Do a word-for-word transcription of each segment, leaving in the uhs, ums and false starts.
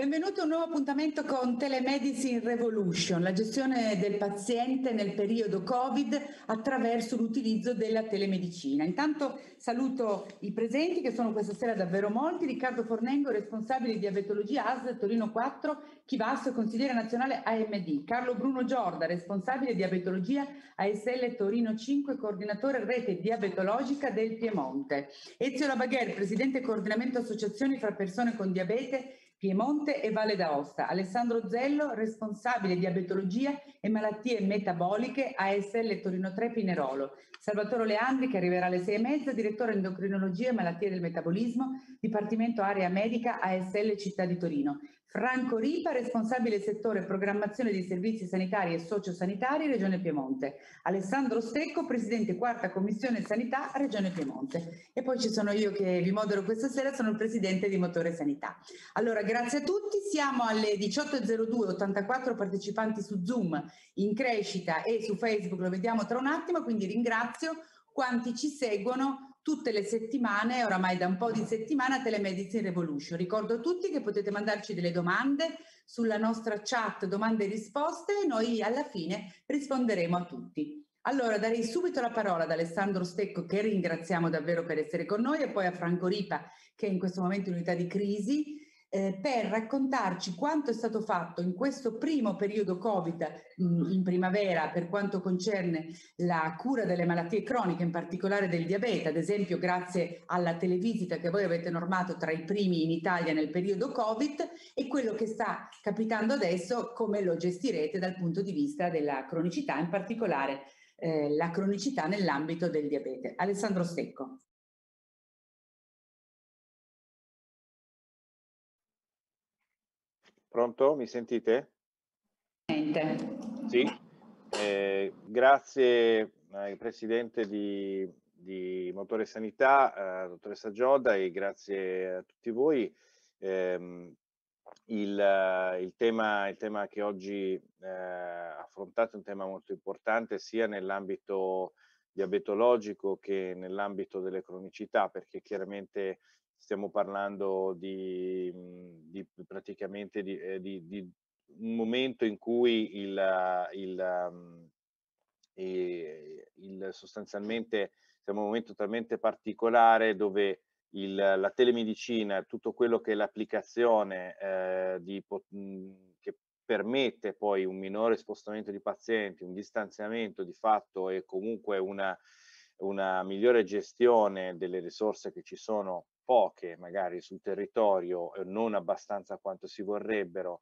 Benvenuti a un nuovo appuntamento con Telemedicine Revolution, la gestione del paziente nel periodo Covid attraverso l'utilizzo della telemedicina. Intanto saluto i presenti, che sono questa sera davvero molti: Riccardo Fornengo, responsabile di diabetologia A S L Torino quattro, Chivasso, consigliere nazionale A M D; Carlo Bruno Giorda, responsabile di diabetologia A S L Torino cinque, coordinatore rete diabetologica del Piemonte; Ezio Labagher, presidente coordinamento associazioni fra persone con diabete Piemonte e Valle d'Aosta; Alessandro Zello, responsabile diabetologia e malattie metaboliche A S L Torino tre Pinerolo; Salvatore Leandri, che arriverà alle sei e mezza, direttore endocrinologia e malattie del metabolismo, Dipartimento Area Medica A S L Città di Torino; Franco Ripa, responsabile settore programmazione dei servizi sanitari e sociosanitari Regione Piemonte; Alessandro Stecco, presidente quarta commissione sanità Regione Piemonte. E poi ci sono io che vi modero questa sera, sono il presidente di Motore Sanità. Allora, grazie a tutti, siamo alle diciotto e zero due, ottantaquattro partecipanti su Zoom, in crescita, e su Facebook lo vediamo tra un attimo, quindi ringrazio quanti ci seguono tutte le settimane, oramai da un po' di settimane, a Telemedicine Revolution. Ricordo a tutti che potete mandarci delle domande sulla nostra chat domande e risposte e noi alla fine risponderemo a tutti. Allora, darei subito la parola ad Alessandro Stecco, che ringraziamo davvero per essere con noi, e poi a Franco Ripa, che è in questo momento in unità di crisi, Eh, per raccontarci quanto è stato fatto in questo primo periodo Covid mh, in primavera per quanto concerne la cura delle malattie croniche, in particolare del diabete, ad esempio grazie alla televisita che voi avete normato tra i primi in Italia nel periodo Covid, e quello che sta capitando adesso, come lo gestirete dal punto di vista della cronicità, in particolare eh, la cronicità nell'ambito del diabete. Alessandro Stecco. Pronto? Mi sentite? Sì. Eh, grazie al presidente di, di Motore Sanità, eh, dottoressa Giodda, e grazie a tutti voi. Eh, il, il, tema, il tema che oggi eh, affrontate è un tema molto importante sia nell'ambito diabetologico che nell'ambito delle cronicità, perché chiaramente stiamo parlando di, di praticamente di, eh, di, di un momento in cui il, il, um, il, sostanzialmente siamo in un momento talmente particolare dove il, la telemedicina, tutto quello che è l'applicazione eh, di, che permette poi un minore spostamento di pazienti, un distanziamento di fatto e comunque una, una migliore gestione delle risorse che ci sono, poche magari sul territorio, non abbastanza quanto si vorrebbero,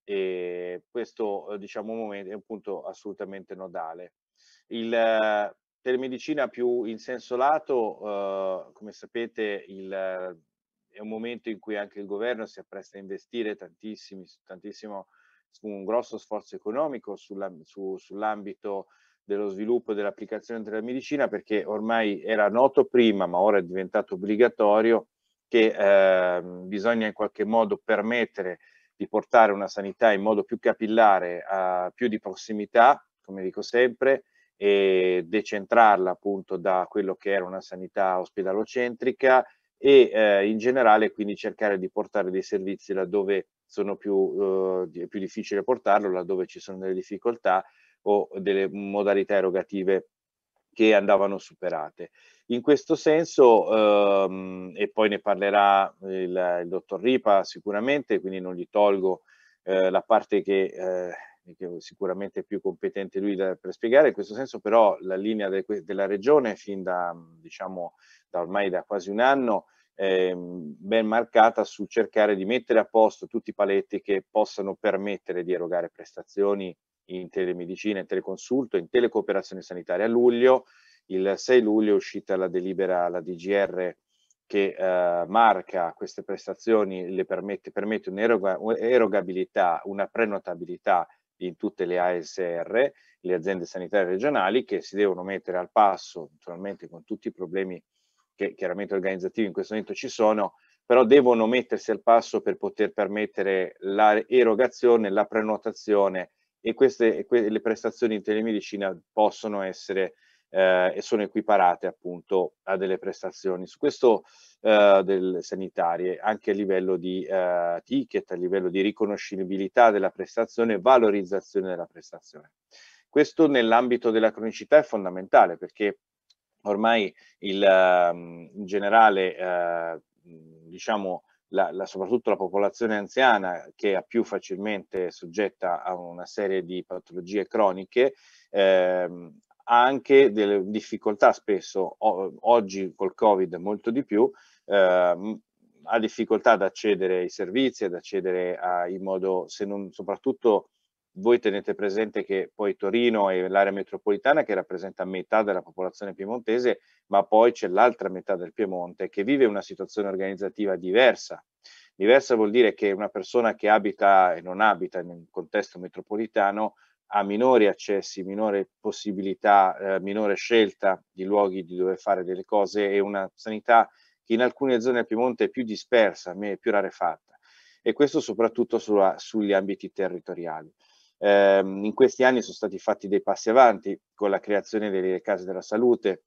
e questo diciamo momento è un punto assolutamente nodale. Il uh, telemedicina più in senso lato, uh, come sapete, il, uh, è un momento in cui anche il governo si appresta a investire tantissimi, tantissimo, su un grosso sforzo economico sulla, su, sull'ambito dello sviluppo e dell'applicazione della medicina, perché ormai era noto prima, ma ora è diventato obbligatorio, che eh, bisogna in qualche modo permettere di portare una sanità in modo più capillare, a più di prossimità, come dico sempre, e decentrarla appunto da quello che era una sanità ospedalocentrica e eh, in generale quindi cercare di portare dei servizi laddove sono più, eh, più difficile portarlo, laddove ci sono delle difficoltà o delle modalità erogative che andavano superate. In questo senso, ehm, e poi ne parlerà il, il dottor Ripa sicuramente, quindi non gli tolgo eh, la parte che, eh, che sicuramente è più competente lui da, per spiegare. In questo senso però la linea de, della regione fin da, diciamo, da ormai da quasi un anno eh, ben marcata su cercare di mettere a posto tutti i paletti che possano permettere di erogare prestazioni in telemedicina, in teleconsulto, in telecooperazione sanitaria. A luglio, il sei luglio è uscita la delibera, la D G R, che eh, marca queste prestazioni, le permette, permette un'erogabilità, una prenotabilità in tutte le A S R, le aziende sanitarie regionali, che si devono mettere al passo, naturalmente con tutti i problemi che chiaramente organizzativi in questo momento ci sono, però devono mettersi al passo per poter permettere l'erogazione, la prenotazione, e queste e que le prestazioni in telemedicina possono essere eh, e sono equiparate appunto a delle prestazioni. Su questo eh, del, sanitarie, anche a livello di eh, ticket, a livello di riconoscibilità della prestazione e valorizzazione della prestazione. Questo nell'ambito della cronicità è fondamentale, perché ormai il, in generale, eh, diciamo, la, la, soprattutto la popolazione anziana, che è più facilmente soggetta a una serie di patologie croniche, ehm, ha anche delle difficoltà spesso, o, oggi col Covid molto di più, ehm, ha difficoltà ad accedere ai servizi, ad accedere a, in modo, se non, soprattutto voi tenete presente che poi Torino è l'area metropolitana che rappresenta metà della popolazione piemontese, ma poi c'è l'altra metà del Piemonte che vive una situazione organizzativa diversa. Diversa vuol dire che una persona che abita e non abita in un contesto metropolitano ha minori accessi, minore possibilità, eh, minore scelta di luoghi di dove fare delle cose e una sanità che in alcune zone del Piemonte è più dispersa, più rarefatta. E questo soprattutto sulla, sugli ambiti territoriali. Eh, in questi anni sono stati fatti dei passi avanti con la creazione delle case della salute,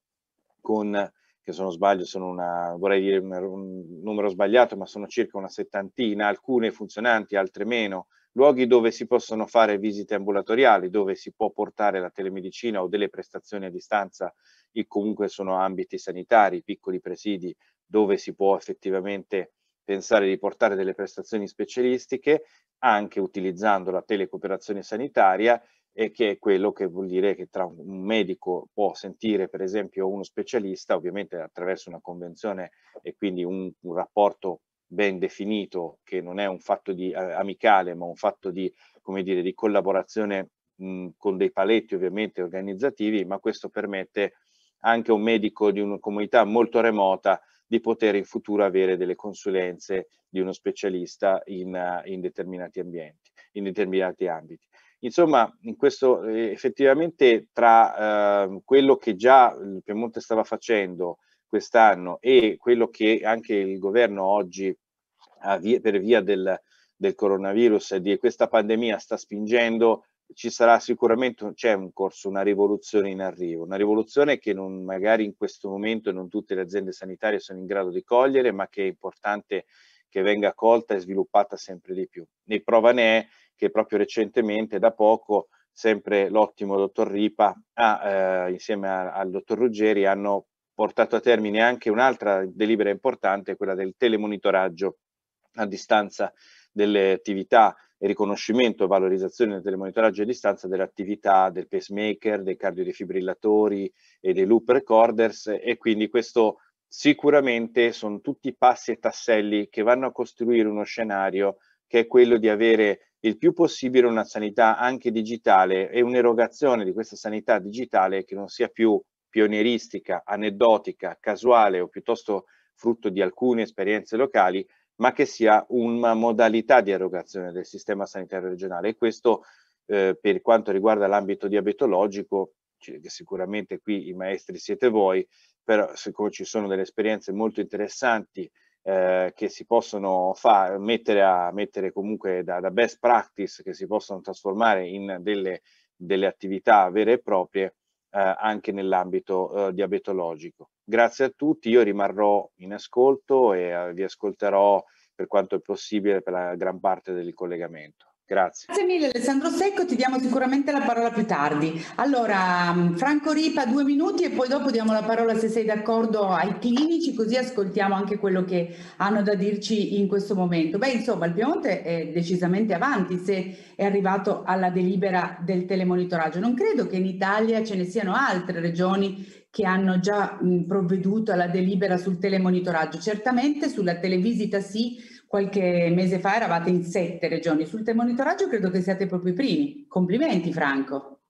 con, che se non sbaglio sono una, vorrei dire un, un numero sbagliato, ma sono circa una settantina, alcune funzionanti, altre meno, luoghi dove si possono fare visite ambulatoriali, dove si può portare la telemedicina o delle prestazioni a distanza, e comunque sono ambiti sanitari, piccoli presidi, dove si può effettivamente pensare di portare delle prestazioni specialistiche, anche utilizzando la telecooperazione sanitaria, e che è quello che vuol dire che tra un medico può sentire per esempio uno specialista, ovviamente attraverso una convenzione e quindi un, un rapporto ben definito, che non è un fatto di eh, amicale, ma un fatto di, come dire, di collaborazione mh, con dei paletti ovviamente organizzativi, ma questo permette anche a un medico di una comunità molto remota di poter in futuro avere delle consulenze di uno specialista in, uh, in determinati ambienti, in determinati ambiti. Insomma, in questo eh, effettivamente tra eh, quello che già il Piemonte stava facendo quest'anno e quello che anche il governo oggi, via, per via del, del coronavirus e di questa pandemia, sta spingendo, ci sarà sicuramente, c'è un corso, una rivoluzione in arrivo, una rivoluzione che non, magari in questo momento non tutte le aziende sanitarie sono in grado di cogliere, ma che è importante che venga colta e sviluppata sempre di più. E prova ne è che proprio recentemente, da poco, sempre l'ottimo dottor Ripa, ha, eh, insieme a, al dottor Ruggeri, hanno portato a termine anche un'altra delibera importante, quella del telemonitoraggio a distanza delle attività e riconoscimento e valorizzazione del telemonitoraggio a distanza delle attività del pacemaker, dei cardiodefibrillatori e dei loop recorders, e quindi questo sicuramente sono tutti passi e tasselli che vanno a costruire uno scenario che è quello di avere il più possibile una sanità anche digitale e un'erogazione di questa sanità digitale che non sia più pionieristica, aneddotica, casuale o piuttosto frutto di alcune esperienze locali, ma che sia una modalità di erogazione del sistema sanitario regionale. E questo eh, per quanto riguarda l'ambito diabetologico, che sicuramente qui i maestri siete voi, però siccome ci sono delle esperienze molto interessanti eh, che si possono fare, mettere, a, mettere comunque da, da best practice, che si possono trasformare in delle, delle attività vere e proprie, eh, anche nell'ambito eh, diabetologico. Grazie a tutti, io rimarrò in ascolto e eh, vi ascolterò per quanto è possibile per la gran parte del collegamento. Grazie. Grazie mille Alessandro Secco, ti diamo sicuramente la parola più tardi. Allora, Franco Ripa, due minuti e poi dopo diamo la parola, se sei d'accordo, ai clinici, così ascoltiamo anche quello che hanno da dirci in questo momento. Beh, insomma, il Piemonte è decisamente avanti se è arrivato alla delibera del telemonitoraggio. Non credo che in Italia ce ne siano altre regioni che hanno già mh, provveduto alla delibera sul telemonitoraggio. Certamente sulla televisita sì, qualche mese fa eravate in sette regioni, sul telemonitoraggio credo che siate proprio i primi. Complimenti Franco.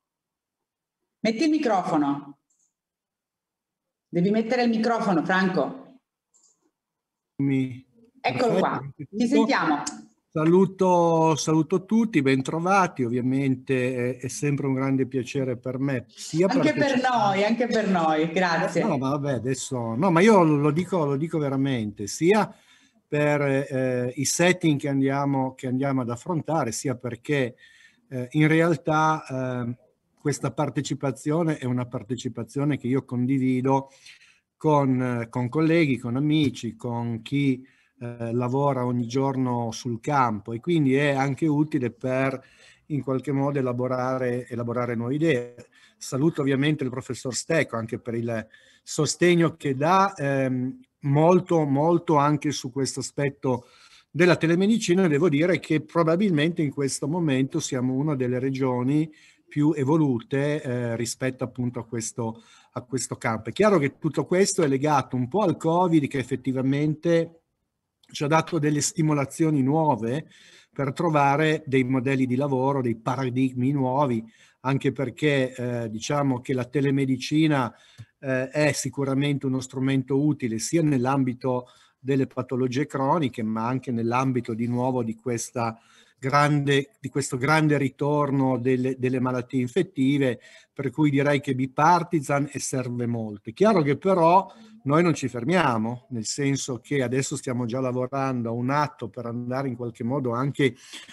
Metti il microfono. Devi mettere il microfono, Franco. Mi... Eccolo qua, ti sentiamo. Saluto, saluto tutti, bentrovati, ovviamente è, è sempre un grande piacere per me. Sia anche per noi, anche per noi, grazie. No, ma vabbè, adesso, no, ma io lo dico, lo dico veramente, sia per eh, i setting che andiamo, che andiamo ad affrontare, sia perché eh, in realtà eh, questa partecipazione è una partecipazione che io condivido con, con colleghi, con amici, con chi eh, lavora ogni giorno sul campo, e quindi è anche utile per in qualche modo elaborare, elaborare nuove idee. Saluto ovviamente il professor Stecco anche per il sostegno che dà ehm, molto, molto anche su questo aspetto della telemedicina. Devo dire che probabilmente in questo momento siamo una delle regioni più evolute eh, rispetto appunto a questo, a questo campo. È chiaro che tutto questo è legato un po' al Covid, che effettivamente ci ha dato delle stimolazioni nuove per trovare dei modelli di lavoro, dei paradigmi nuovi, anche perché eh, diciamo che la telemedicina eh, è sicuramente uno strumento utile sia nell'ambito delle patologie croniche, ma anche nell'ambito di nuovo di questa grande, di questo grande ritorno delle, delle malattie infettive, per cui direi che bipartisan e serve molto. È chiaro che però noi non ci fermiamo, nel senso che adesso stiamo già lavorando a un atto per andare in qualche modo anche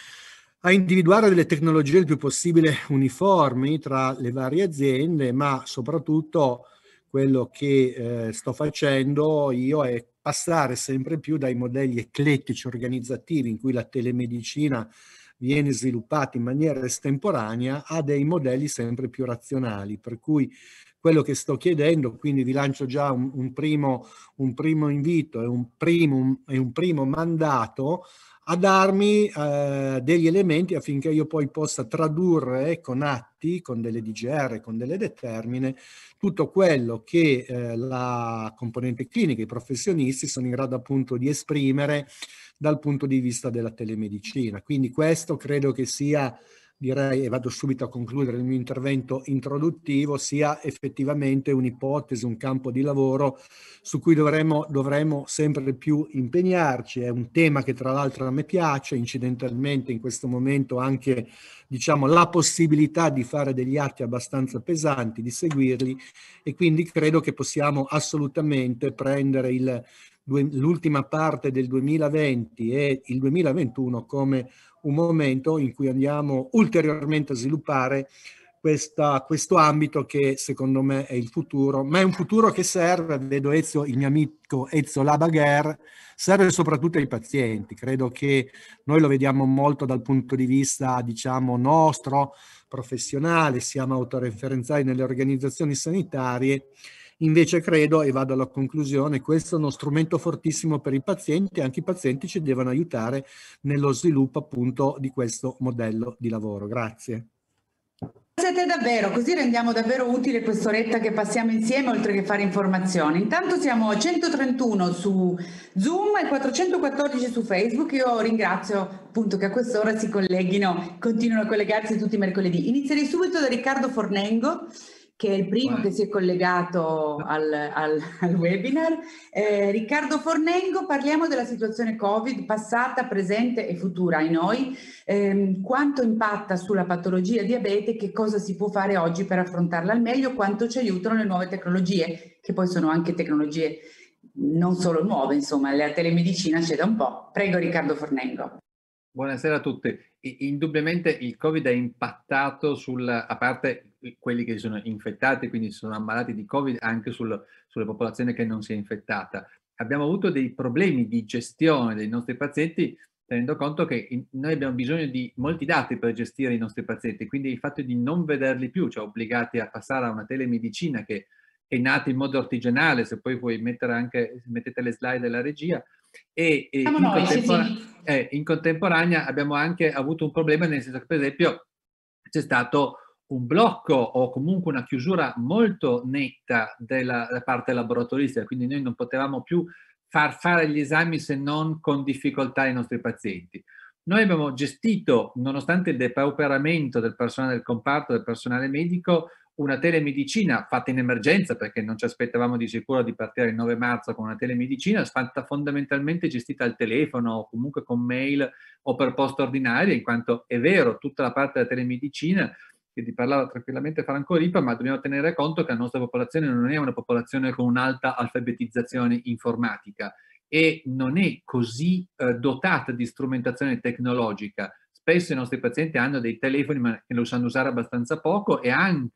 a individuare delle tecnologie il più possibile uniformi tra le varie aziende, ma soprattutto quello che eh, sto facendo io è passare sempre più dai modelli eclettici organizzativi in cui la telemedicina viene sviluppata in maniera estemporanea a dei modelli sempre più razionali, per cui quello che sto chiedendo, quindi vi lancio già un, un, primo, un primo invito e un primo, e un primo mandato a darmi eh, degli elementi affinché io poi possa tradurre con atti, con delle D G R, con delle determine, tutto quello che eh, la componente clinica, i professionisti sono in grado appunto di esprimere dal punto di vista della telemedicina. Quindi questo credo che sia, direi, e vado subito a concludere il mio intervento introduttivo, sia effettivamente un'ipotesi, un campo di lavoro su cui dovremmo, dovremmo sempre più impegnarci. È un tema che tra l'altro a me piace, incidentalmente in questo momento anche diciamo la possibilità di fare degli atti abbastanza pesanti, di seguirli, e quindi credo che possiamo assolutamente prendere il l'ultima parte del duemilaventi e il duemilaventuno come un momento in cui andiamo ulteriormente a sviluppare questa, questo ambito che secondo me è il futuro, ma è un futuro che serve, vedo Ezio, il mio amico Ezio Labagher, serve soprattutto ai pazienti. Credo che noi lo vediamo molto dal punto di vista, diciamo, nostro, professionale, siamo autoreferenziali nelle organizzazioni sanitarie. Invece credo, e vado alla conclusione, questo è uno strumento fortissimo per i pazienti, e anche i pazienti ci devono aiutare nello sviluppo appunto di questo modello di lavoro. Grazie. Grazie a te davvero, così rendiamo davvero utile quest'oretta che passiamo insieme, oltre che fare informazioni. Intanto siamo a centotrentuno su Zoom e quattrocentoquattordici su Facebook. Io ringrazio appunto che a quest'ora si colleghino, continuano a collegarsi tutti i mercoledì. Inizierei subito da Riccardo Fornengo, che è il primo che si è collegato al, al, al webinar. Eh, Riccardo Fornengo, parliamo della situazione Covid passata, presente e futura in noi. Eh, quanto impatta sulla patologia diabete, che cosa si può fare oggi per affrontarla al meglio, quanto ci aiutano le nuove tecnologie, che poi sono anche tecnologie non solo nuove, insomma, la telemedicina c'è da un po'. Prego Riccardo Fornengo. Buonasera a tutti. Indubbiamente il Covid ha impattato sul, a parte quelli che sono infettati, quindi sono ammalati di Covid, anche sul, sulle popolazioni che non si è infettata. Abbiamo avuto dei problemi di gestione dei nostri pazienti, tenendo conto che in, noi abbiamo bisogno di molti dati per gestire i nostri pazienti, quindi il fatto di non vederli più ci ha obbligati a passare a una telemedicina che è nata in modo artigianale. Se poi puoi mettere anche, mettete le slide della regia, e, e in, noi, contempora sì, sì. Eh, in contemporanea abbiamo anche avuto un problema, nel senso che per esempio c'è stato un blocco o comunque una chiusura molto netta della, della parte laboratoristica, quindi noi non potevamo più far fare gli esami se non con difficoltà ai nostri pazienti. Noi abbiamo gestito, nonostante il depauperamento del personale del comparto, del personale medico, una telemedicina fatta in emergenza, perché non ci aspettavamo di sicuro di partire il nove marzo con una telemedicina, fatta fondamentalmente gestita al telefono o comunque con mail o per posta ordinaria, in quanto è vero, tutta la parte della telemedicina, che ti parlava tranquillamente Franco Ripa, ma dobbiamo tenere conto che la nostra popolazione non è una popolazione con un'alta alfabetizzazione informatica e non è così eh, dotata di strumentazione tecnologica. Spesso i nostri pazienti hanno dei telefoni ma che lo sanno usare abbastanza poco, e anche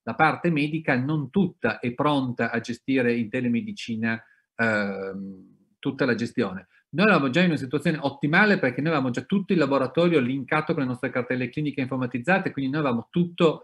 la parte medica non tutta è pronta a gestire in telemedicina ehm, tutta la gestione. Noi eravamo già in una situazione ottimale perché noi avevamo già tutto il laboratorio linkato con le nostre cartelle cliniche informatizzate, quindi noi avevamo tutto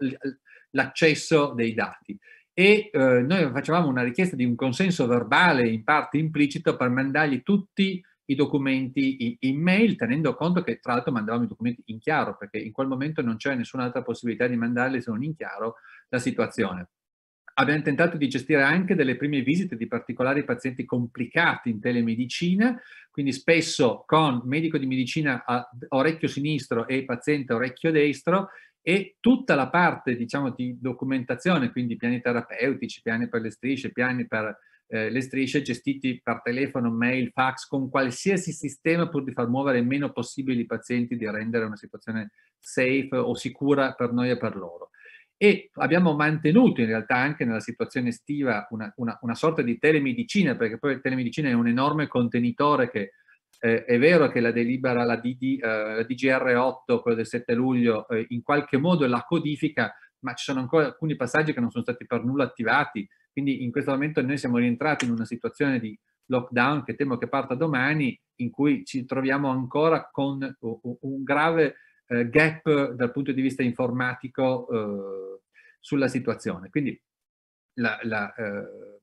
l'accesso dei dati. E eh, noi facevamo una richiesta di un consenso verbale, in parte implicito, per mandargli tutti i documenti in mail, tenendo conto che tra l'altro mandavamo i documenti in chiaro, perché in quel momento non c'era nessun'altra possibilità di mandarli se non in chiaro la situazione. Abbiamo tentato di gestire anche delle prime visite di particolari pazienti complicati in telemedicina, quindi spesso con medico di medicina a orecchio sinistro e paziente a orecchio destro, e tutta la parte, diciamo, di documentazione, quindi piani terapeutici, piani per le strisce, piani per eh, le strisce, gestiti per telefono, mail, fax, con qualsiasi sistema pur di far muovere il meno possibile i pazienti, di rendere una situazione safe o sicura per noi e per loro. E abbiamo mantenuto in realtà anche nella situazione estiva una, una, una sorta di telemedicina, perché poi la telemedicina è un enorme contenitore che eh, è vero che la delibera, la, D D, eh, la D G R otto, quello del sette luglio, eh, in qualche modo la codifica, ma ci sono ancora alcuni passaggi che non sono stati per nulla attivati, quindi in questo momento noi siamo rientrati in una situazione di lockdown che temo che parta domani, in cui ci troviamo ancora con un grave eh, gap dal punto di vista informatico eh, sulla situazione. Quindi la, la, eh,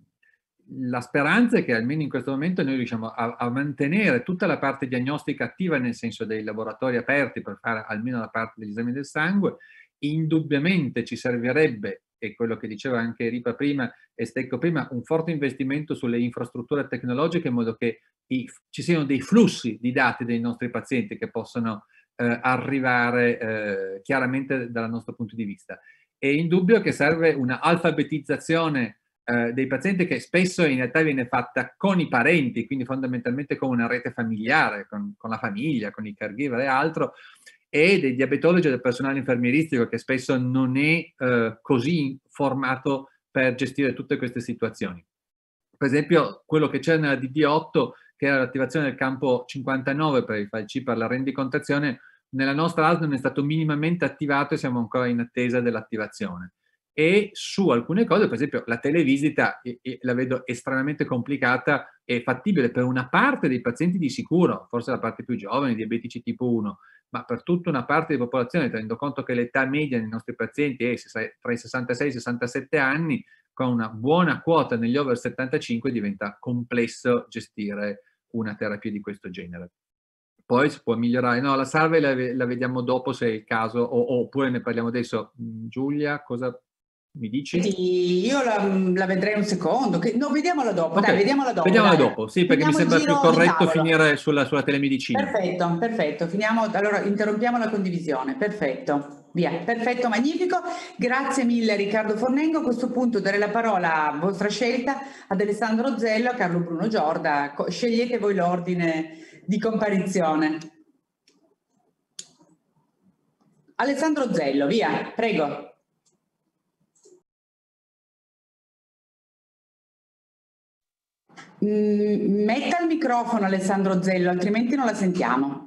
la speranza è che almeno in questo momento noi riusciamo a, a mantenere tutta la parte diagnostica attiva, nel senso dei laboratori aperti per fare almeno la parte degli esami del sangue. Indubbiamente ci servirebbe, e quello che diceva anche Ripa prima e Stecco prima, un forte investimento sulle infrastrutture tecnologiche in modo che i, ci siano dei flussi di dati dei nostri pazienti che possano eh, arrivare eh, chiaramente dal nostro punto di vista. È indubbio che serve una alfabetizzazione eh, dei pazienti, che spesso in realtà viene fatta con i parenti, quindi fondamentalmente con una rete familiare, con, con la famiglia, con i caregiver e altro, e dei diabetologi e del personale infermieristico che spesso non è eh, così formato per gestire tutte queste situazioni. Per esempio, quello che c'è nella D D otto, che era l'attivazione del campo cinquantanove per il FAIC, per la rendicontazione, nella nostra A S L non è stato minimamente attivato e siamo ancora in attesa dell'attivazione. E su alcune cose, per esempio la televisita, e, e la vedo estremamente complicata e fattibile per una parte dei pazienti di sicuro, forse la parte più giovane, diabetici tipo uno, ma per tutta una parte di popolazione, tenendo conto che l'età media dei nostri pazienti è tra i sessantasei e i sessantasette anni, con una buona quota negli over settantacinque diventa complesso gestire una terapia di questo genere. Poi si può migliorare. No, la salve la, la vediamo dopo se è il caso, o, oppure ne parliamo adesso. Giulia, cosa mi dici? Io la, la vedrei un secondo. Che, no, vediamola dopo. Okay. Dai, vediamola dopo. Vediamola dai. dopo, sì, perché Finiamo mi sembra più corretto finire sulla, sulla telemedicina. Perfetto, perfetto. Finiamo, allora interrompiamo la condivisione. Perfetto. Via, perfetto, magnifico. Grazie mille Riccardo Fornengo. A questo punto darei la parola a vostra scelta ad Alessandro Zello, a Carlo Bruno Giorda. Scegliete voi l'ordine di comparizione. Alessandro Zello, via, prego. Metta il microfono Alessandro Zello, altrimenti non la sentiamo.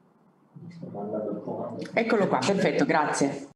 Eccolo qua, perfetto, grazie.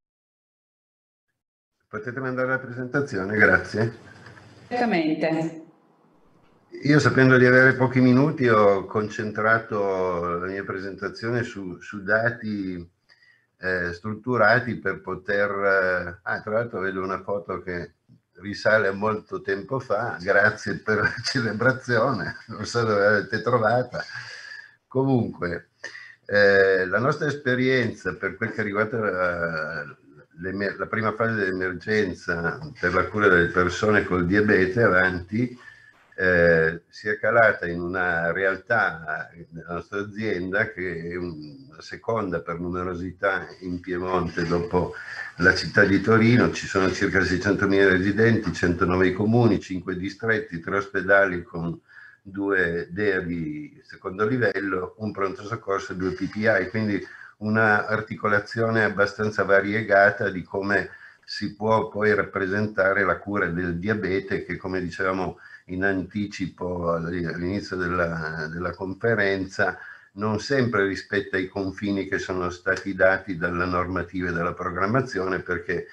Potete mandare la presentazione, grazie. Certamente. Io, sapendo di avere pochi minuti, ho concentrato la mia presentazione su, su dati eh, strutturati per poter... Eh, ah, tra l'altro vedo una foto che risale a molto tempo fa, grazie per la celebrazione, non so dove l'avete trovata. Comunque, eh, la nostra esperienza per quel che riguarda la, la prima fase dell'emergenza per la cura delle persone col diabete avanti, eh, si è calata in una realtà della nostra azienda che è una seconda per numerosità in Piemonte dopo la città di Torino. Ci sono circa seicentomila residenti, centonove comuni, cinque distretti, tre ospedali con due D E A di secondo livello, un pronto soccorso e due P P I, quindi una articolazione abbastanza variegata di come si può poi rappresentare la cura del diabete, che, come dicevamo in anticipo all'inizio della, della conferenza, non sempre rispetta i confini che sono stati dati dalla normativa e dalla programmazione, perché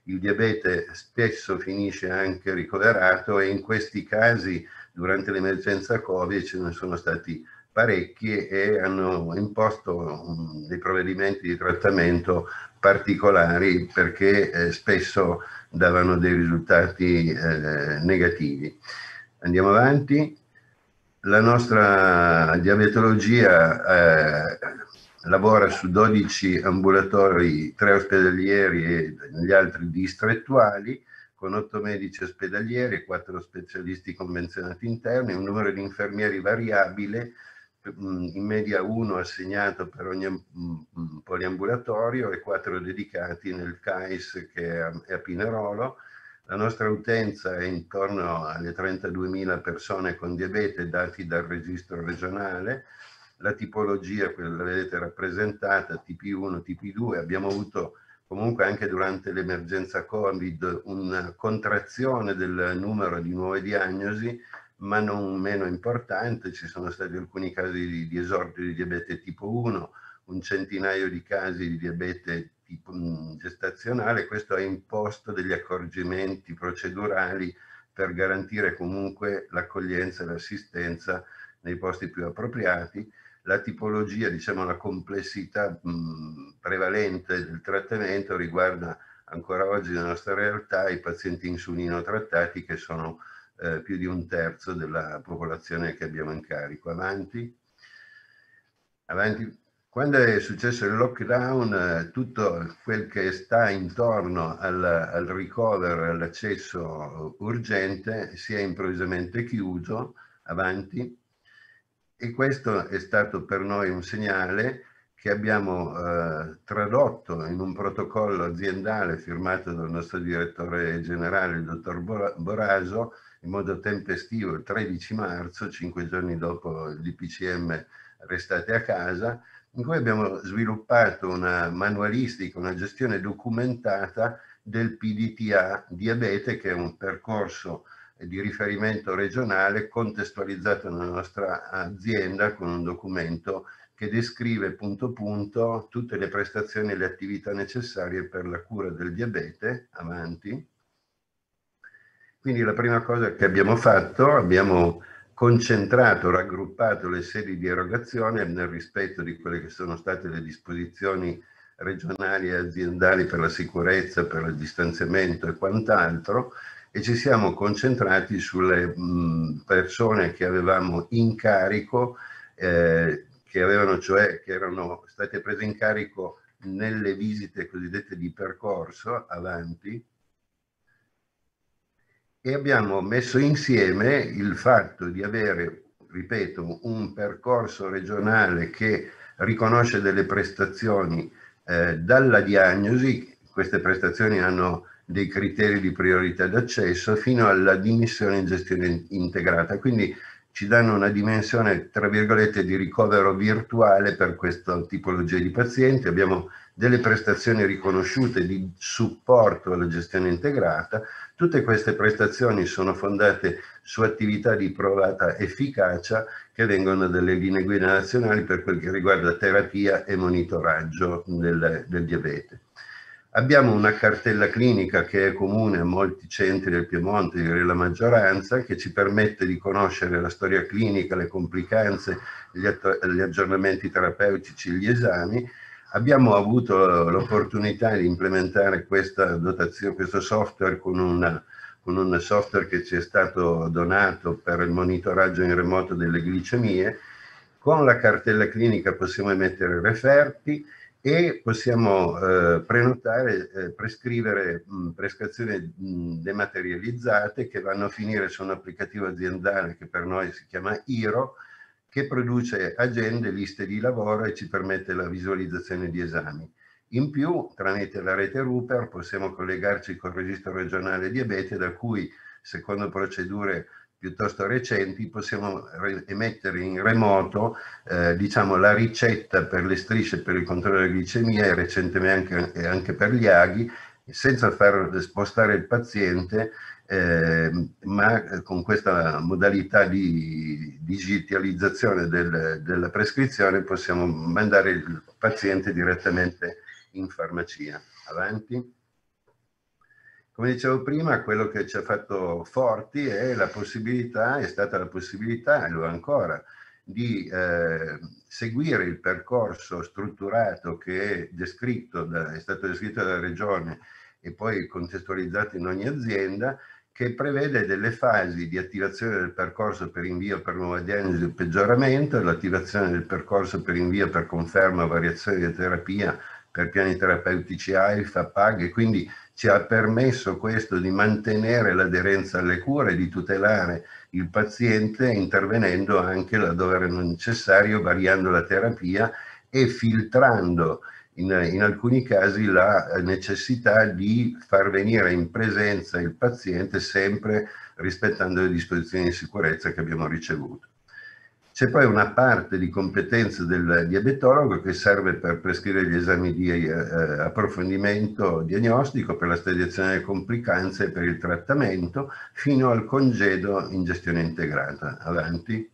il diabete spesso finisce anche ricoverato e in questi casi durante l'emergenza Covid ce ne sono stati parecchi e hanno imposto um, dei provvedimenti di trattamento particolari perché eh, spesso davano dei risultati eh, negativi. Andiamo avanti. La nostra diabetologia eh, lavora su dodici ambulatori, tre ospedalieri e gli altri distrettuali, con otto medici ospedalieri e quattro specialisti convenzionati interni, un numero di infermieri variabile, in media uno assegnato per ogni poliambulatorio e quattro dedicati nel C A I S che è a Pinerolo. La nostra utenza è intorno alle trentaduemila persone con diabete dati dal registro regionale. La tipologia, quella la vedete rappresentata, T P uno, T P due, abbiamo avuto comunque anche durante l'emergenza Covid una contrazione del numero di nuove diagnosi, ma non meno importante, ci sono stati alcuni casi di, di esordio di diabete tipo uno, un centinaio di casi di diabete tipo mh, gestazionale. Questo ha imposto degli accorgimenti procedurali per garantire comunque l'accoglienza e l'assistenza nei posti più appropriati. La tipologia, diciamo la complessità mh, prevalente del trattamento riguarda ancora oggi nella nostra realtà i pazienti insulino trattati, che sono eh, più di un terzo della popolazione che abbiamo in carico. Avanti. Avanti. Quando è successo il lockdown, eh, tutto quel che sta intorno al, al ricovero e all'accesso urgente si è improvvisamente chiuso. Avanti. E questo è stato per noi un segnale che abbiamo eh, tradotto in un protocollo aziendale firmato dal nostro direttore generale, il dottor Boraso, in modo tempestivo il tredici marzo, cinque giorni dopo il D P C M restate a casa, in cui abbiamo sviluppato una manualistica, una gestione documentata del P D T A diabete, che è un percorso di riferimento regionale contestualizzato nella nostra azienda con un documento che descrive punto punto tutte le prestazioni e le attività necessarie per la cura del diabete. Avanti. Quindi la prima cosa che abbiamo fatto, abbiamo concentrato, raggruppato le sedi di erogazione nel rispetto di quelle che sono state le disposizioni regionali e aziendali per la sicurezza, per il distanziamento e quant'altro, e ci siamo concentrati sulle mh, persone che avevamo in carico, eh, che avevano cioè che erano state prese in carico nelle visite cosiddette di percorso. Avanti. E abbiamo messo insieme il fatto di avere, ripeto, un percorso regionale che riconosce delle prestazioni eh, dalla diagnosi. Queste prestazioni hanno dei criteri di priorità d'accesso fino alla dimissione in gestione integrata, quindi ci danno una dimensione tra virgolette di ricovero virtuale per questa tipologia di pazienti. Abbiamo delle prestazioni riconosciute di supporto alla gestione integrata. Tutte queste prestazioni sono fondate su attività di provata efficacia che vengono dalle linee guida nazionali per quel che riguarda terapia e monitoraggio del, del diabete. Abbiamo una cartella clinica che è comune a molti centri del Piemonte, direi la maggioranza, che ci permette di conoscere la storia clinica, le complicanze, gli, gli aggiornamenti terapeutici, gli esami. Abbiamo avuto l'opportunità di implementare questa dotazione, questo software con, una, con un software che ci è stato donato per il monitoraggio in remoto delle glicemie. Con la cartella clinica possiamo emettere referti e possiamo eh, prenotare, eh, prescrivere mh, prescrizioni mh, dematerializzate che vanno a finire su un applicativo aziendale che per noi si chiama I R O, che produce agende, liste di lavoro e ci permette la visualizzazione di esami. In più, tramite la rete Ruper, possiamo collegarci col registro regionale diabete, da cui, secondo procedure piuttosto recenti, possiamo emettere in remoto eh, diciamo, la ricetta per le strisce per il controllo della glicemia e recentemente anche, anche per gli aghi, senza far spostare il paziente, eh, ma con questa modalità di digitalizzazione del, della prescrizione possiamo mandare il paziente direttamente in farmacia. Avanti. Come dicevo prima, quello che ci ha fatto forti è la possibilità, è stata la possibilità, e lo è ancora, di eh, seguire il percorso strutturato che è descritto, da, è stato descritto dalla Regione e poi contestualizzato in ogni azienda, che prevede delle fasi di attivazione del percorso per invio per nuova diagnosi e peggioramento, l'attivazione del percorso per invio per conferma o variazione di terapia per piani terapeutici A I F A, P A G, e quindi ci ha permesso questo di mantenere l'aderenza alle cure, di tutelare il paziente intervenendo anche laddove era necessario, variando la terapia e filtrando in, in alcuni casi la necessità di far venire in presenza il paziente sempre rispettando le disposizioni di sicurezza che abbiamo ricevuto. C'è poi una parte di competenza del diabetologo che serve per prescrivere gli esami di eh, approfondimento diagnostico, per la stadiazione delle complicanze e per il trattamento, fino al congedo in gestione integrata. Avanti.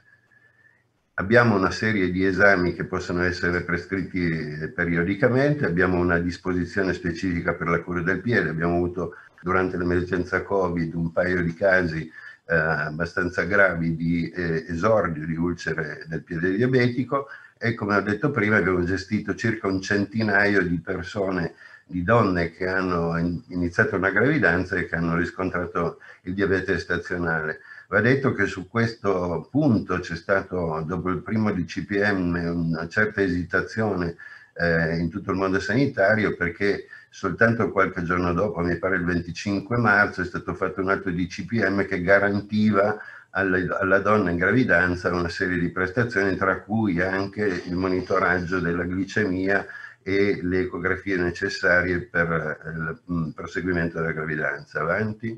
Abbiamo una serie di esami che possono essere prescritti periodicamente, abbiamo una disposizione specifica per la cura del piede, abbiamo avuto durante l'emergenza Covid un paio di casi eh, abbastanza gravi di eh, esordio di ulcere del piede diabetico e, come ho detto prima, abbiamo gestito circa un centinaio di persone, di donne che hanno iniziato una gravidanza e che hanno riscontrato il diabete stazionale. Va detto che su questo punto c'è stato, dopo il primo D C P M, una certa esitazione eh, in tutto il mondo sanitario, perché soltanto qualche giorno dopo, mi pare il venticinque marzo, è stato fatto un altro D C P M che garantiva alla, alla donna in gravidanza una serie di prestazioni, tra cui anche il monitoraggio della glicemia e le ecografie necessarie per il proseguimento della gravidanza. Avanti.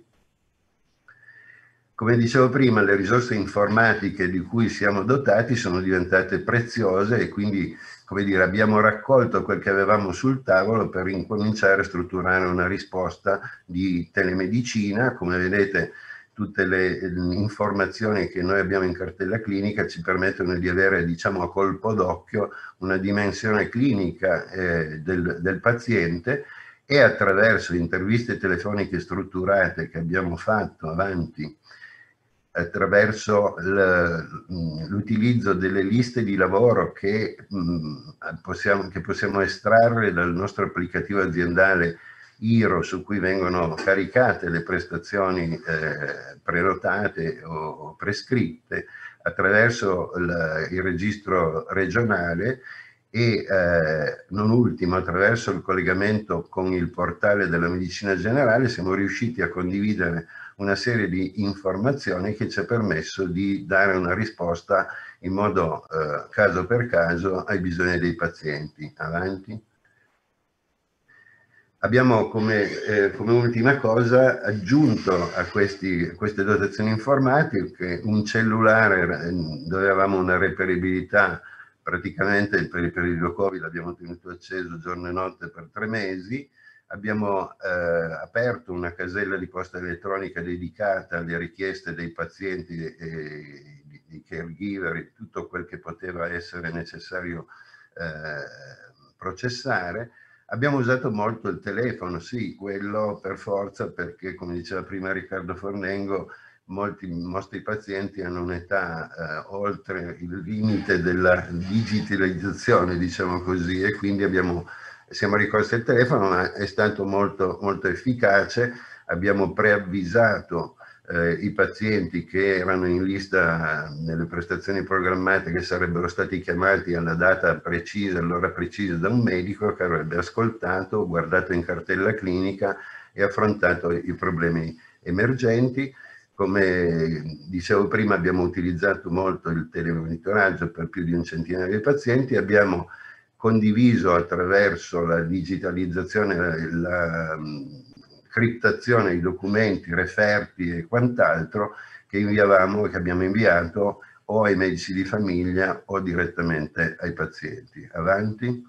Come dicevo prima, le risorse informatiche di cui siamo dotati sono diventate preziose e quindi, come dire, abbiamo raccolto quel che avevamo sul tavolo per incominciare a strutturare una risposta di telemedicina. Come vedete, tutte le informazioni che noi abbiamo in cartella clinica ci permettono di avere, diciamo, a colpo d'occhio una dimensione clinica eh, del, del paziente, e attraverso interviste telefoniche strutturate che abbiamo fatto avanti, attraverso l'utilizzo delle liste di lavoro che, mh, possiamo, che possiamo estrarre dal nostro applicativo aziendale I R O, su cui vengono caricate le prestazioni eh, prenotate o prescritte, attraverso il, il registro regionale e eh, non ultimo attraverso il collegamento con il portale della medicina generale siamo riusciti a condividere una serie di informazioni che ci ha permesso di dare una risposta in modo eh, caso per caso ai bisogni dei pazienti. Avanti. Abbiamo come, eh, come ultima cosa aggiunto a, questi, a queste dotazioni informatiche un cellulare dove avevamo una reperibilità praticamente per il periodo Covid, l'abbiamo tenuto acceso giorno e notte per tre mesi. Abbiamo eh, aperto una casella di posta elettronica dedicata alle richieste dei pazienti e di caregiver, tutto quel che poteva essere necessario eh, processare. Abbiamo usato molto il telefono, sì, quello per forza, perché come diceva prima Riccardo Fornengo, molti nostri pazienti hanno un'età eh, oltre il limite della digitalizzazione, diciamo così, e quindi abbiamo siamo ricorsi al telefono, ma è stato molto, molto efficace. Abbiamo preavvisato eh, i pazienti che erano in lista nelle prestazioni programmate che sarebbero stati chiamati alla data precisa, all'ora precisa da un medico che avrebbe ascoltato, guardato in cartella clinica e affrontato i problemi emergenti. Come dicevo prima, abbiamo utilizzato molto il telemonitoraggio per più di un centinaio di pazienti, abbiamo condiviso attraverso la digitalizzazione, la, la criptazione di documenti, referti e quant'altro che inviavamo e che abbiamo inviato o ai medici di famiglia o direttamente ai pazienti. Avanti.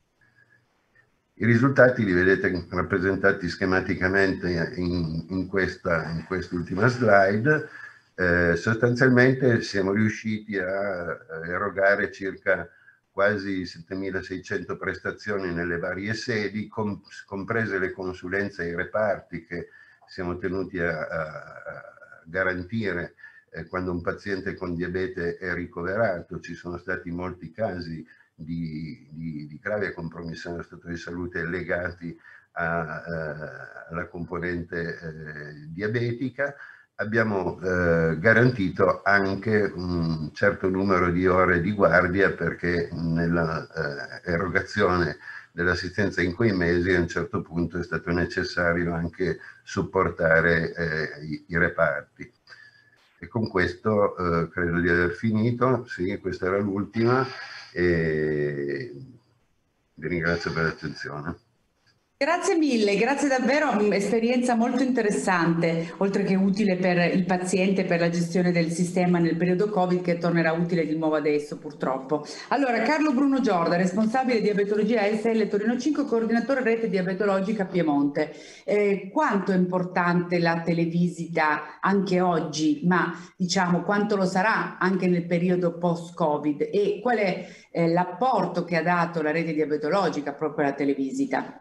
I risultati li vedete rappresentati schematicamente in, in, questa, in quest'ultima slide. Eh, sostanzialmente siamo riusciti a erogare circa quasi settemilaseicento prestazioni nelle varie sedi, com comprese le consulenze ai reparti che siamo tenuti a, a, a garantire eh, quando un paziente con diabete è ricoverato. Ci sono stati molti casi di, di, di grave compromissione dello stato di salute legati a, eh, alla componente eh, diabetica. Abbiamo eh, garantito anche un certo numero di ore di guardia, perché nella eh, erogazione dell'assistenza in quei mesi a un certo punto è stato necessario anche supportare eh, i, i reparti. E con questo eh, credo di aver finito. Sì, questa era l'ultima e vi ringrazio per l'attenzione. Grazie mille, grazie davvero, un'esperienza molto interessante, oltre che utile per il paziente, per la gestione del sistema nel periodo Covid, che tornerà utile di nuovo adesso purtroppo. Allora, Carlo Bruno Giorda, responsabile diabetologia A S L Torino cinque, coordinatore rete diabetologica Piemonte. Eh, quanto è importante la televisita anche oggi, ma diciamo quanto lo sarà anche nel periodo post-Covid, e qual è eh, l'apporto che ha dato la rete diabetologica proprio alla televisita?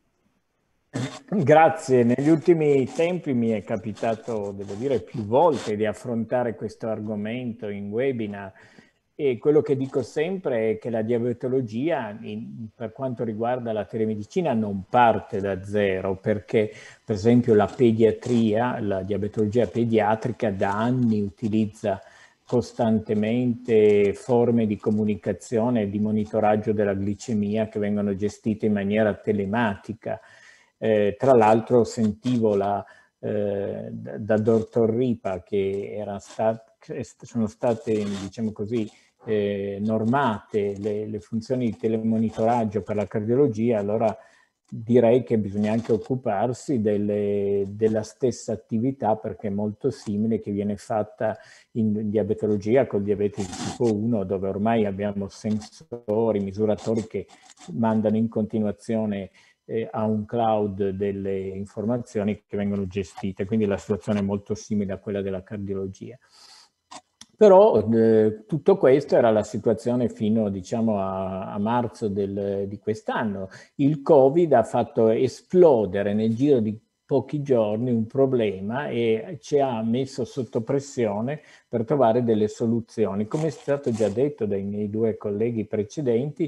Grazie, negli ultimi tempi mi è capitato, devo dire, più volte di affrontare questo argomento in webinar, e quello che dico sempre è che la diabetologia, in, per quanto riguarda la telemedicina, non parte da zero, perché per esempio la pediatria, la diabetologia pediatrica da anni utilizza costantemente forme di comunicazione e di monitoraggio della glicemia che vengono gestite in maniera telematica. Eh, tra l'altro sentivo la, eh, da, da dottor Ripa che era stat, sono state, diciamo così, eh, normate le, le funzioni di telemonitoraggio per la cardiologia. Allora direi che bisogna anche occuparsi delle, della stessa attività, perché è molto simile, che viene fatta in diabetologia col diabete di tipo uno, dove ormai abbiamo sensori, misuratori che mandano in continuazione Eh, a un cloud delle informazioni che vengono gestite, quindi la situazione è molto simile a quella della cardiologia. Però eh, tutto questo era la situazione fino, diciamo, a, a marzo del, di quest'anno. Il Covid ha fatto esplodere nel giro di pochi giorni un problema e ci ha messo sotto pressione per trovare delle soluzioni. Come è stato già detto dai miei due colleghi precedenti,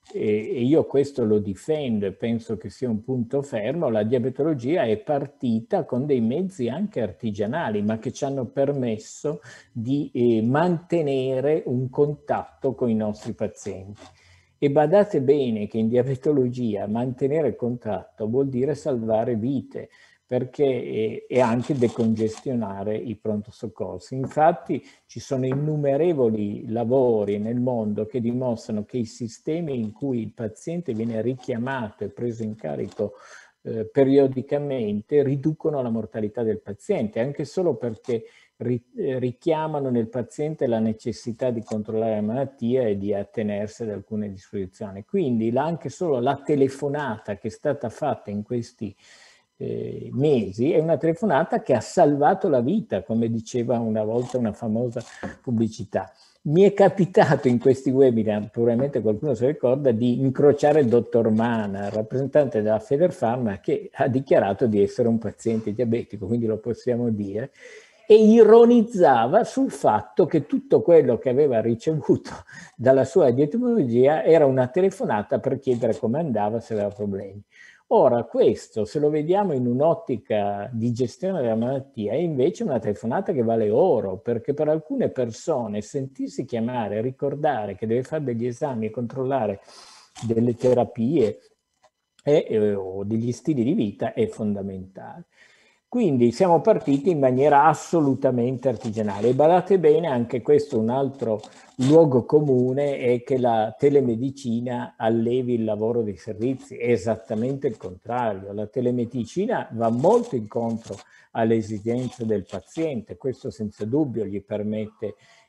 e io questo lo difendo e penso che sia un punto fermo, la diabetologia è partita con dei mezzi anche artigianali, ma che ci hanno permesso di eh, mantenere un contatto con i nostri pazienti. E badate bene che in diabetologia mantenere contatto vuol dire salvare vite, perché e anche decongestionare i pronto soccorsi. Infatti ci sono innumerevoli lavori nel mondo che dimostrano che i sistemi in cui il paziente viene richiamato e preso in carico eh, periodicamente riducono la mortalità del paziente, anche solo perché ri, eh, richiamano nel paziente la necessità di controllare la malattia e di attenersi ad alcune disposizioni. Quindi la, anche solo la telefonata che è stata fatta in questi Eh, mesi è una telefonata che ha salvato la vita, come diceva una volta una famosa pubblicità. Mi è capitato in questi webinar, probabilmente qualcuno si ricorda, di incrociare il dottor Mana, rappresentante della Federpharma, che ha dichiarato di essere un paziente diabetico, quindi lo possiamo dire, e ironizzava sul fatto che tutto quello che aveva ricevuto dalla sua diabetologia era una telefonata per chiedere come andava, se aveva problemi. Ora, questo, se lo vediamo in un'ottica di gestione della malattia, è invece una telefonata che vale oro, perché per alcune persone sentirsi chiamare, ricordare che deve fare degli esami e controllare delle terapie e, eh, o degli stili di vita è fondamentale. Quindi siamo partiti in maniera assolutamente artigianale. E badate bene, anche questo un altro luogo comune è che la telemedicina allevi il lavoro dei servizi. È esattamente il contrario. La telemedicina va molto incontro alle esigenze del paziente. Questo senza dubbio gli permette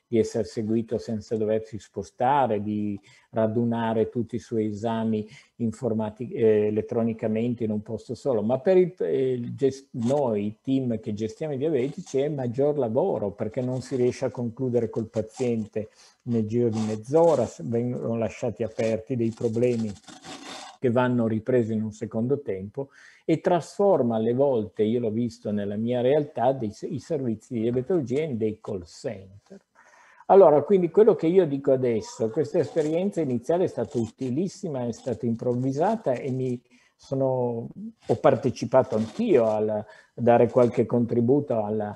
di essere seguito senza doversi spostare, di radunare tutti i suoi esami informati, eh, elettronicamente in un posto solo, ma per il, eh, noi, i team che gestiamo i diabetici, è maggior lavoro perché non si riesce a concludere col paziente nel giro di mezz'ora, vengono lasciati aperti dei problemi che vanno ripresi in un secondo tempo, e trasforma alle volte, io l'ho visto nella mia realtà, dei, i servizi di diabetologia in dei call center. Allora, quindi quello che io dico adesso, questa esperienza iniziale è stata utilissima, è stata improvvisata e mi sono, ho partecipato anch'io a dare qualche contributo alla,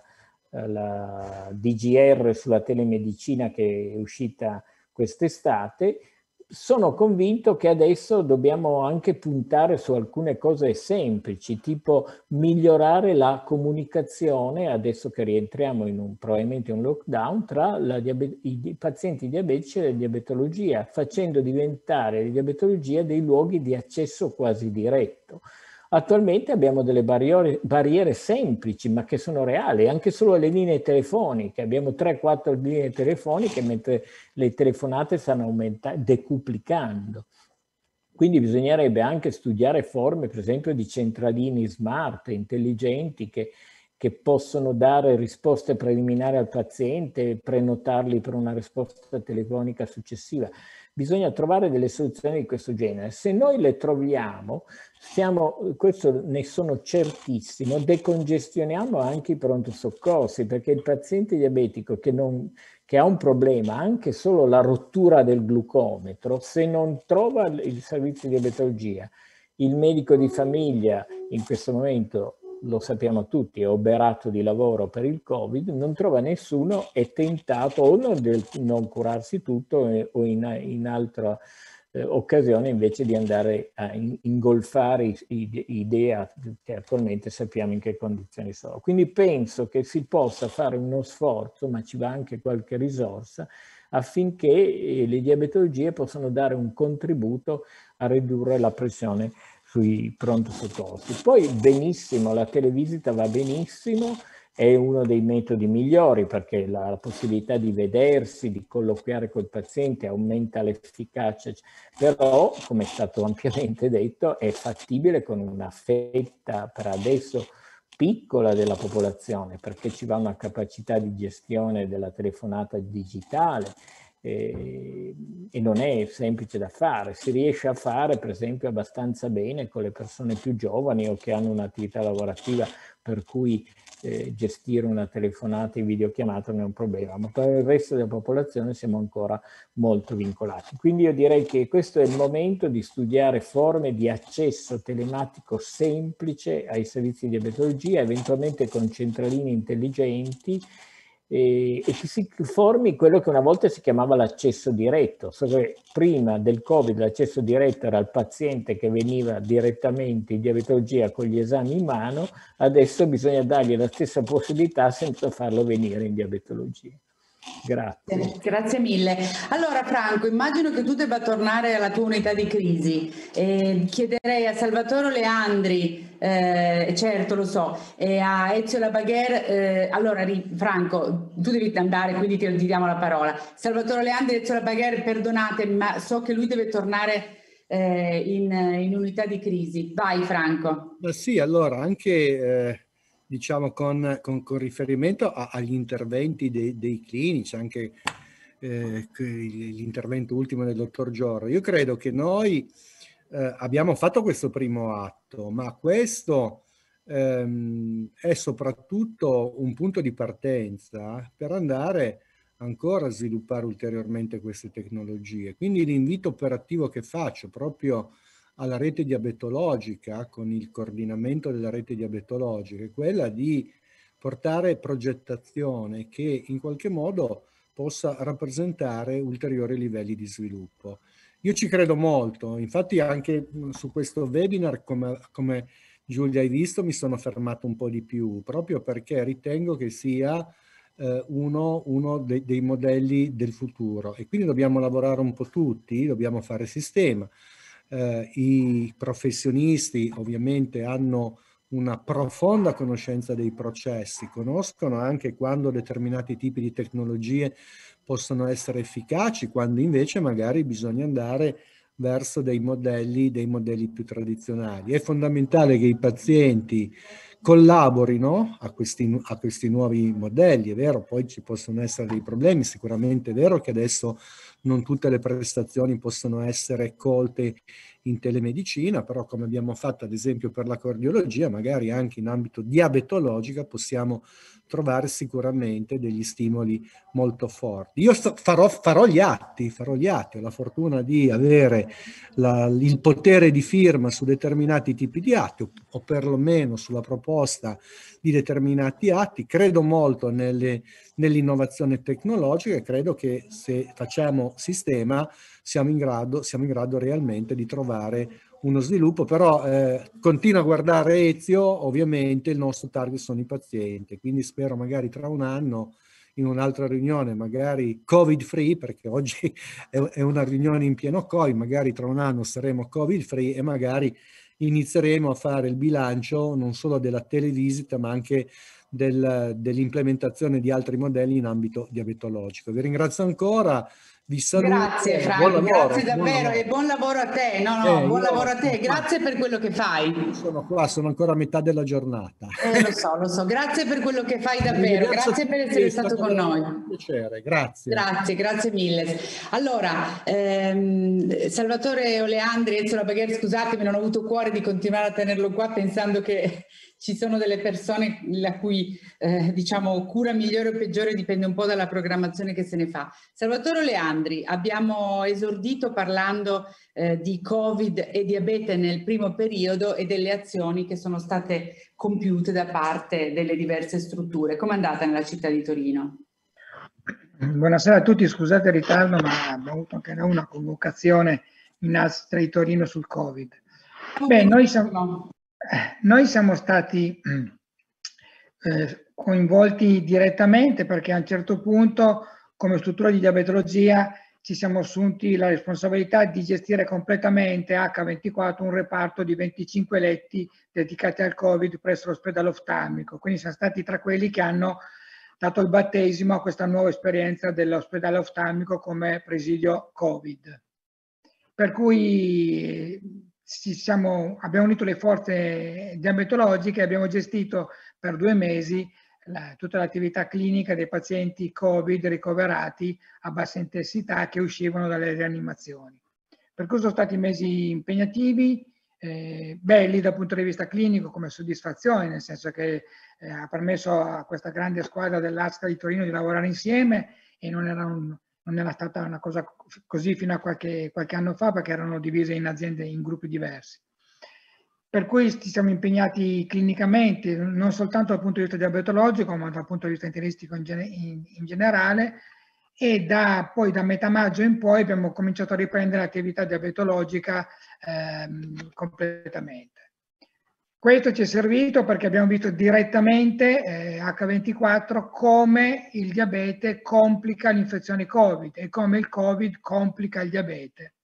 alla D G R sulla telemedicina che è uscita quest'estate. Sono convinto che adesso dobbiamo anche puntare su alcune cose semplici, tipo migliorare la comunicazione, adesso che rientriamo in un, probabilmente un lockdown, tra la i pazienti diabetici e la diabetologia, facendo diventare la diabetologia dei luoghi di accesso quasi diretto. Attualmente abbiamo delle barriere, barriere semplici, ma che sono reali, anche solo le linee telefoniche. Abbiamo tre quattro linee telefoniche, mentre le telefonate stanno aumentando, decuplicando. Quindi bisognerebbe anche studiare forme, per esempio, di centralini smart, intelligenti, che, che possono dare risposte preliminari al paziente, prenotarli per una risposta telefonica successiva. Bisogna trovare delle soluzioni di questo genere. Se noi le troviamo, siamo, questo ne sono certissimo, decongestioniamo anche i pronto soccorsi, perché il paziente diabetico che, non, che ha un problema, anche solo la rottura del glucometro, se non trova il servizio di diabetologia, il medico di famiglia in questo momento, lo sappiamo tutti, è oberato di lavoro per il Covid, non trova nessuno, è tentato o non, del, non curarsi tutto eh, o in, in altra eh, occasione invece di andare a in, ingolfare idea che attualmente sappiamo in che condizioni sono. Quindi penso che si possa fare uno sforzo, ma ci va anche qualche risorsa, affinché eh, le diabetologie possano dare un contributo a ridurre la pressione sui pronto soccorsi. Poi benissimo, la televisita va benissimo, è uno dei metodi migliori perché la, la possibilità di vedersi, di colloquiare col paziente aumenta l'efficacia, però come è stato ampiamente detto è fattibile con una fetta per adesso piccola della popolazione, perché ci va una capacità di gestione della telefonata digitale, Eh, e non è semplice da fare. Si riesce a fare per esempio abbastanza bene con le persone più giovani o che hanno un'attività lavorativa per cui eh, gestire una telefonata in videochiamata non è un problema, ma per il resto della popolazione siamo ancora molto vincolati. Quindi io direi che questo è il momento di studiare forme di accesso telematico semplice ai servizi di diabetologia, eventualmente con centraline intelligenti, e, e che si formi quello che una volta si chiamava l'accesso diretto. So che prima del Covid l'accesso diretto era il paziente che veniva direttamente in diabetologia con gli esami in mano, adesso bisogna dargli la stessa possibilità senza farlo venire in diabetologia. Grazie. Grazie mille. Allora Franco, immagino che tu debba tornare alla tua unità di crisi. Eh, chiederei a Salvatore Leandri, eh, certo lo so, e a Ezio Labagher, eh, allora Franco, tu devi andare, quindi ti, ti diamo la parola. Salvatore Leandri e Ezio Labagher, perdonate, ma so che lui deve tornare eh, in, in unità di crisi. Vai Franco. Ma sì, allora anche... Eh... diciamo con, con, con riferimento a, agli interventi dei, dei clinici, anche eh, l'intervento ultimo del dottor Giorgio, io credo che noi eh, abbiamo fatto questo primo atto, ma questo ehm, è soprattutto un punto di partenza per andare ancora a sviluppare ulteriormente queste tecnologie. Quindi l'invito operativo che faccio proprio alla rete diabetologica, con il coordinamento della rete diabetologica, è quella di portare progettazione che in qualche modo possa rappresentare ulteriori livelli di sviluppo. Io ci credo molto, infatti anche su questo webinar, come, come Giulia hai visto, mi sono fermato un po' di più, proprio perché ritengo che sia eh, uno, uno de, dei modelli del futuro, e quindi dobbiamo lavorare un po' tutti, dobbiamo fare sistema. Eh, I professionisti ovviamente hanno una profonda conoscenza dei processi, conoscono anche quando determinati tipi di tecnologie possono essere efficaci, quando invece magari bisogna andare verso dei modelli, dei modelli più tradizionali. È fondamentale che i pazienti collaborino a questi, a questi nuovi modelli, è vero, poi ci possono essere dei problemi, sicuramente è vero che adesso non tutte le prestazioni possono essere colte in telemedicina, però come abbiamo fatto ad esempio per la cardiologia, magari anche in ambito diabetologico possiamo trovare sicuramente degli stimoli molto forti. Io farò, farò gli atti, farò gli atti, ho la fortuna di avere la, il potere di firma su determinati tipi di atti, o, o perlomeno sulla proposta di determinati atti. Credo molto nelle, nell'innovazione tecnologica e credo che se facciamo sistema siamo in grado, siamo in grado realmente di trovare uno sviluppo, però eh, continua a guardare Ezio, ovviamente il nostro target sono i pazienti, quindi spero magari tra un anno in un'altra riunione, magari Covid free, perché oggi è, è una riunione in pieno Covid, magari tra un anno saremo Covid free e magari inizieremo a fare il bilancio non solo della televisita ma anche del, dell'implementazione di altri modelli in ambito diabetologico. Vi ringrazio ancora. Vi saluto. Grazie Franco, grazie davvero e buon lavoro a te. No, no, eh, buon lavoro a te, grazie qua. per quello che fai. Sono qua, sono ancora a metà della giornata. Eh, lo so, lo so, grazie per quello che fai davvero, grazie per essere stato con noi. Un piacere, grazie. Grazie, grazie mille. Allora, ehm, Salvatore Oleandri, Ezio Labagher, scusatemi, non ho avuto cuore di continuare a tenerlo qua pensando che ci sono delle persone la cui eh, diciamo cura migliore o peggiore dipende un po' dalla programmazione che se ne fa. Salvatore Oleandri, abbiamo esordito parlando eh, di Covid e diabete nel primo periodo e delle azioni che sono state compiute da parte delle diverse strutture. Com'è andata nella città di Torino? Buonasera a tutti, scusate il ritardo, ma abbiamo avuto anche noi una convocazione in Astra di Torino sul Covid. Beh, noi siamo, noi siamo stati eh, coinvolti direttamente perché a un certo punto, come struttura di diabetologia, ci siamo assunti la responsabilità di gestire completamente acca ventiquattro un reparto di venticinque letti dedicati al Covid presso l'ospedale oftalmico. Quindi siamo stati tra quelli che hanno dato il battesimo a questa nuova esperienza dell'ospedale oftalmico come presidio Covid. Per cui ci siamo, abbiamo unito le forze diabetologiche e abbiamo gestito per due mesi la, tutta l'attività clinica dei pazienti Covid ricoverati a bassa intensità che uscivano dalle rianimazioni. Per cui sono stati mesi impegnativi, eh, belli dal punto di vista clinico come soddisfazione, nel senso che eh, ha permesso a questa grande squadra dell'Asca di Torino di lavorare insieme e non era, un, non era stata una cosa così fino a qualche, qualche anno fa perché erano divise in aziende, in gruppi diversi. Per cui ci siamo impegnati clinicamente, non soltanto dal punto di vista diabetologico, ma dal punto di vista internistico in, in, in generale, e da, poi da metà maggio in poi abbiamo cominciato a riprendere l'attività diabetologica ehm, completamente. Questo ci è servito perché abbiamo visto direttamente eh, acca ventiquattro come il diabete complica l'infezione Covid e come il Covid complica il diabete.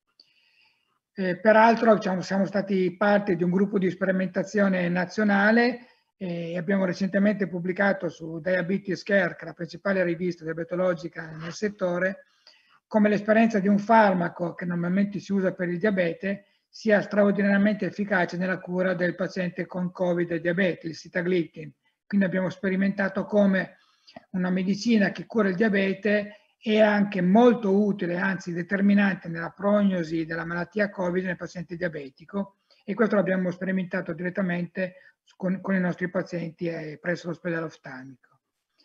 Eh, peraltro diciamo, siamo stati parte di un gruppo di sperimentazione nazionale e abbiamo recentemente pubblicato su Diabetes Care, che è la principale rivista diabetologica nel settore, come l'esperienza di un farmaco che normalmente si usa per il diabete sia straordinariamente efficace nella cura del paziente con Covid e diabete, il sitagliptin. Quindi abbiamo sperimentato come una medicina che cura il diabete è anche molto utile, anzi determinante nella prognosi della malattia Covid nel paziente diabetico, e questo l'abbiamo sperimentato direttamente con, con i nostri pazienti eh, presso l'ospedale oftalmico.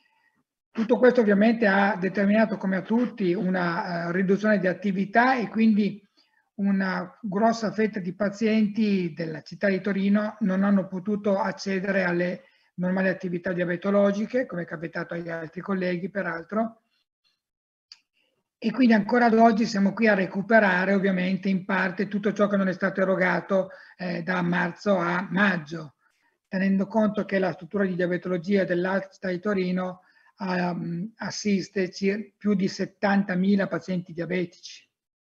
Tutto questo ovviamente ha determinato, come a tutti, una uh, riduzione di attività e quindi una grossa fetta di pazienti della città di Torino non hanno potuto accedere alle normali attività diabetologiche, come è capitato agli altri colleghi peraltro, e quindi ancora ad oggi siamo qui a recuperare ovviamente in parte tutto ciò che non è stato erogato eh, da marzo a maggio, tenendo conto che la struttura di diabetologia dell'Asta di Torino um, assiste più di settantamila pazienti diabetici,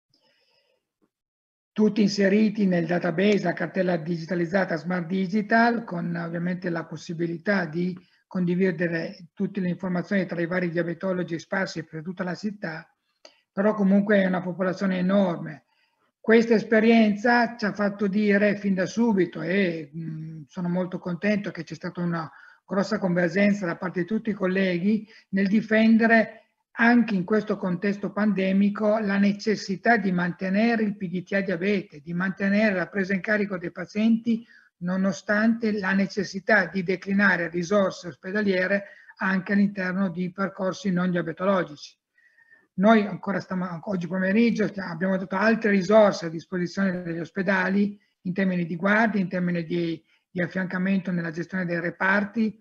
tutti inseriti nel database, la cartella digitalizzata Smart Digital, con ovviamente la possibilità di condividere tutte le informazioni tra i vari diabetologi sparsi per tutta la città, però comunque è una popolazione enorme. Questa esperienza ci ha fatto dire fin da subito, e mh, sono molto contento che c'è stata una grossa convergenza da parte di tutti i colleghi nel difendere anche in questo contesto pandemico la necessità di mantenere il P D T A diabete, di mantenere la presa in carico dei pazienti nonostante la necessità di declinare risorse ospedaliere anche all'interno di percorsi non diabetologici. Noi ancora stiamo, oggi pomeriggio abbiamo dato altre risorse a disposizione degli ospedali in termini di guardia, in termini di, di affiancamento nella gestione dei reparti,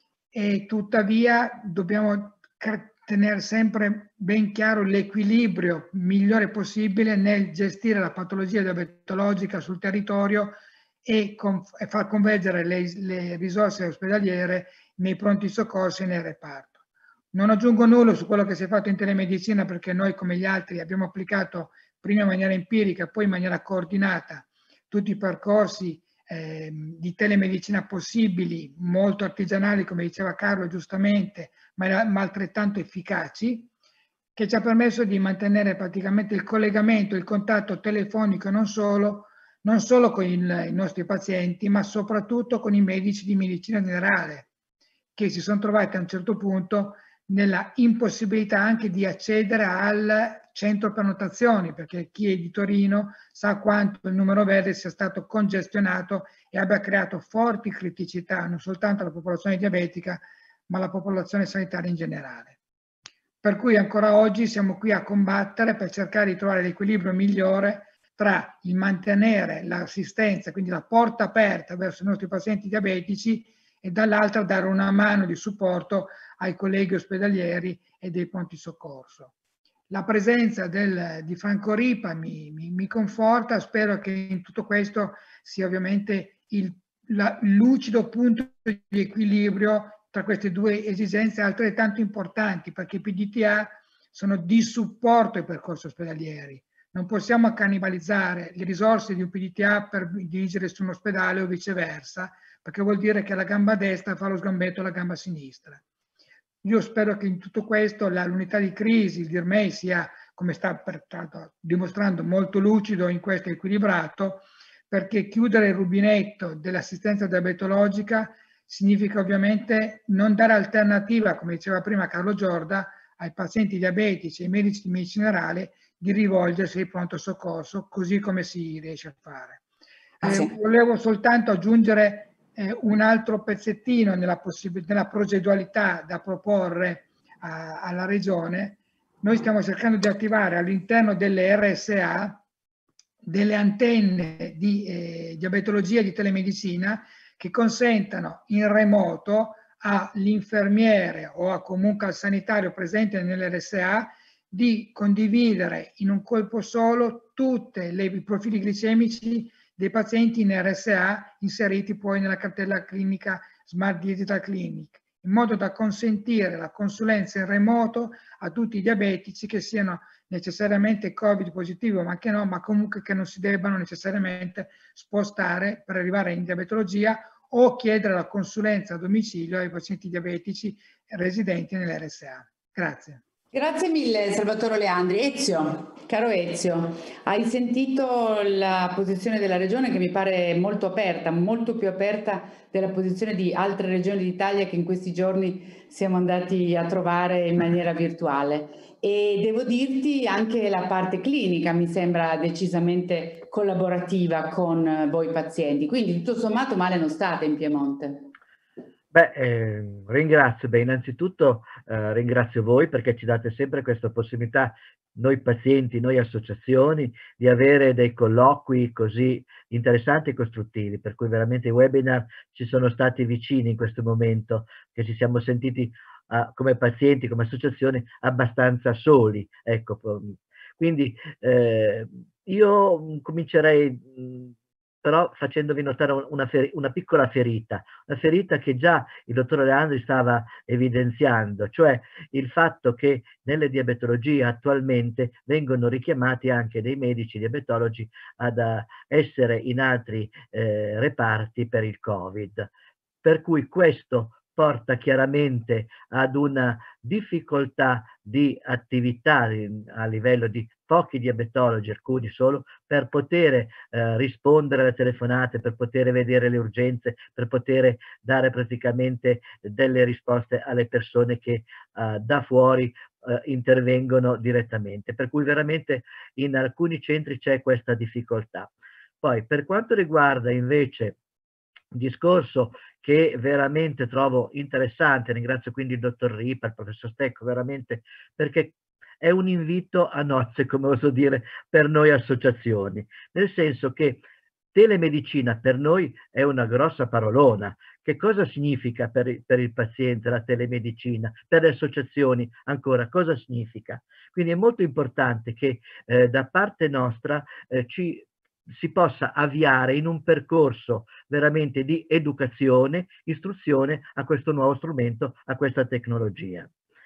e tuttavia dobbiamo tenere sempre ben chiaro l'equilibrio migliore possibile nel gestire la patologia diabetologica sul territorio e, con, e far convergere le, le risorse ospedaliere nei pronti soccorsi e nel reparto. Non aggiungo nulla su quello che si è fatto in telemedicina, perché noi come gli altri abbiamo applicato prima in maniera empirica, poi in maniera coordinata tutti i percorsi eh, di telemedicina possibili, molto artigianali come diceva Carlo giustamente, ma, ma altrettanto efficaci, che ci ha permesso di mantenere praticamente il collegamento, il contatto telefonico non solo, non solo con il, i nostri pazienti, ma soprattutto con i medici di medicina generale, che si sono trovati a un certo punto nella impossibilità anche di accedere al centro prenotazioni, perché chi è di Torino sa quanto il numero verde sia stato congestionato e abbia creato forti criticità non soltanto alla popolazione diabetica, ma alla popolazione sanitaria in generale. Per cui ancora oggi siamo qui a combattere per cercare di trovare l'equilibrio migliore tra il mantenere l'assistenza, quindi la porta aperta verso i nostri pazienti diabetici, e dall'altra dare una mano di supporto ai colleghi ospedalieri e dei pronti soccorso. La presenza del, di Franco Ripa mi, mi, mi conforta, spero che in tutto questo sia ovviamente il la, lucido punto di equilibrio tra queste due esigenze altrettanto importanti, perché i P D T A sono di supporto ai percorsi ospedalieri. Non possiamo cannibalizzare le risorse di un P D T A per dirigere su un ospedale o viceversa, perché vuol dire che la gamba destra fa lo sgambetto alla gamba sinistra. Io spero che in tutto questo l'unità di crisi, il D I R M E I, sia, come sta pertanto dimostrando, molto lucido in questo equilibrato, perché chiudere il rubinetto dell'assistenza diabetologica significa ovviamente non dare alternativa, come diceva prima Carlo Giorda, ai pazienti diabetici e ai medici di medicina generale di rivolgersi al pronto soccorso, così come si riesce a fare. Eh, volevo soltanto aggiungere Eh, un altro pezzettino nella, nella progettualità da proporre a, alla Regione. Noi stiamo cercando di attivare all'interno delle R S A delle antenne di eh, diabetologia e di telemedicina che consentano in remoto all'infermiere o a, comunque al sanitario presente nelle R S A di condividere in un colpo solo tutti i profili glicemici dei pazienti in R S A inseriti poi nella cartella clinica Smart Digital Clinic, in modo da consentire la consulenza in remoto a tutti i diabetici, che siano necessariamente Covid positivi o anche no, ma comunque che non si debbano necessariamente spostare per arrivare in diabetologia o chiedere la consulenza a domicilio ai pazienti diabetici residenti nell'R S A. Grazie. Grazie mille Salvatore Leandri. Ezio, caro Ezio, hai sentito la posizione della Regione, che mi pare molto aperta, molto più aperta della posizione di altre regioni d'Italia che in questi giorni siamo andati a trovare in maniera virtuale. E devo dirti anche la parte clinica mi sembra decisamente collaborativa con voi pazienti, quindi tutto sommato male non state in Piemonte. Beh, eh, ringrazio, beh, innanzitutto eh, ringrazio voi perché ci date sempre questa possibilità, noi pazienti, noi associazioni, di avere dei colloqui così interessanti e costruttivi, per cui veramente i webinar ci sono stati vicini in questo momento, che ci siamo sentiti eh, come pazienti, come associazioni, abbastanza soli. Ecco, quindi eh, io comincerei mh, però facendovi notare una, una piccola ferita, una ferita che già il dottor Leandri stava evidenziando, cioè il fatto che nelle diabetologie attualmente vengono richiamati anche dei medici diabetologi ad uh, essere in altri eh, reparti per il Covid, per cui questo porta chiaramente ad una difficoltà di attività a livello di pochi diabetologi, alcuni solo, per poter eh, rispondere alle telefonate, per poter vedere le urgenze, per poter dare praticamente delle risposte alle persone che eh, da fuori eh, intervengono direttamente. Per cui veramente in alcuni centri c'è questa difficoltà. Poi per quanto riguarda invece un discorso che veramente trovo interessante, ringrazio quindi il dottor Ripa, il professor Stecco, veramente, perché è un invito a nozze, come oso dire, per noi associazioni, nel senso che telemedicina per noi è una grossa parolona. Che cosa significa per, per il paziente la telemedicina? Per le associazioni ancora, cosa significa? Quindi è molto importante che eh, da parte nostra eh, ci si possa avviare in un percorso veramente di educazione, istruzione a questo nuovo strumento, a questa tecnologia.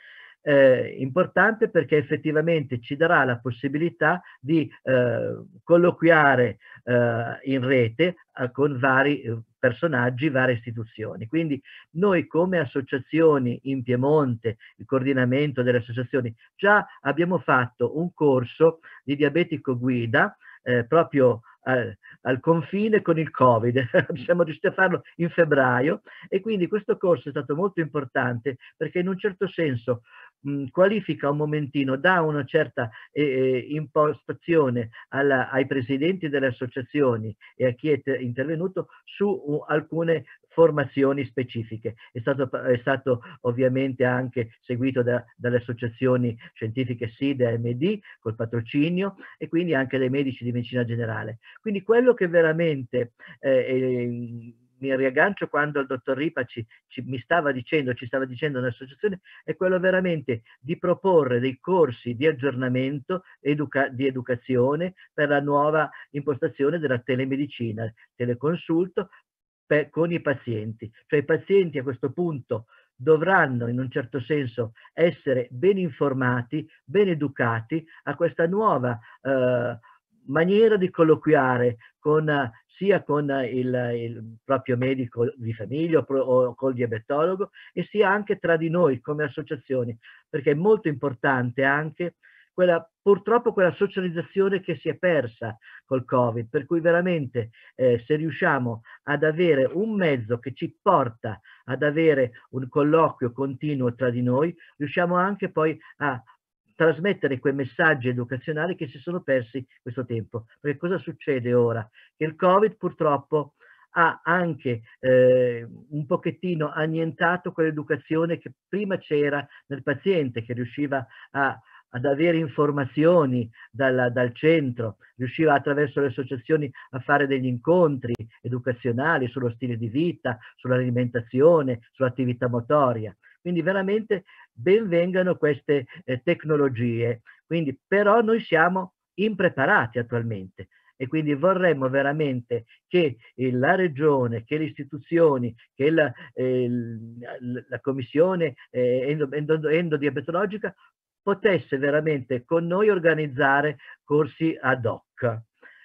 Eh, importante perché effettivamente ci darà la possibilità di eh, colloquiare eh, in rete eh, con vari eh, personaggi, varie istituzioni. Quindi noi come associazioni in Piemonte, il coordinamento delle associazioni, già abbiamo fatto un corso di diabetico guida eh, proprio eh, al confine con il Covid, siamo riusciti a farlo in febbraio e quindi questo corso è stato molto importante perché in un certo senso mh, qualifica un momentino, dà una certa eh, impostazione alla, ai presidenti delle associazioni e a chi è intervenuto su uh, alcune formazioni specifiche. È stato, è stato ovviamente anche seguito da, dalle associazioni scientifiche S I D e M D col patrocinio e quindi anche dai medici di medicina generale. Quindi quello che veramente eh, eh, mi riaggancio quando il dottor Ripa ci, ci, mi stava dicendo, ci stava dicendo nell'associazione, è quello veramente di proporre dei corsi di aggiornamento, educa, di educazione per la nuova impostazione della telemedicina, teleconsulto, per, con i pazienti. Cioè i pazienti a questo punto dovranno in un certo senso essere ben informati, ben educati a questa nuova eh, maniera di colloquiare con, sia con il, il proprio medico di famiglia o, o col diabetologo e sia anche tra di noi come associazioni, perché è molto importante anche quella, purtroppo quella socializzazione che si è persa col Covid, per cui veramente eh, se riusciamo ad avere un mezzo che ci porta ad avere un colloquio continuo tra di noi, riusciamo anche poi a trasmettere quei messaggi educazionali che si sono persi questo tempo. Perché cosa succede ora? Che il Covid purtroppo ha anche eh, un pochettino annientato quell'educazione che prima c'era nel paziente, che riusciva a ad avere informazioni dal, dal centro, riusciva attraverso le associazioni a fare degli incontri educazionali sullo stile di vita, sull'alimentazione, sull'attività motoria. Quindi veramente ben vengano queste eh, tecnologie. Quindi, però noi siamo impreparati attualmente e quindi vorremmo veramente che la regione, che le istituzioni, che la, eh, la commissione eh, endo, endo, endodiabetologica potesse veramente con noi organizzare corsi ad hoc.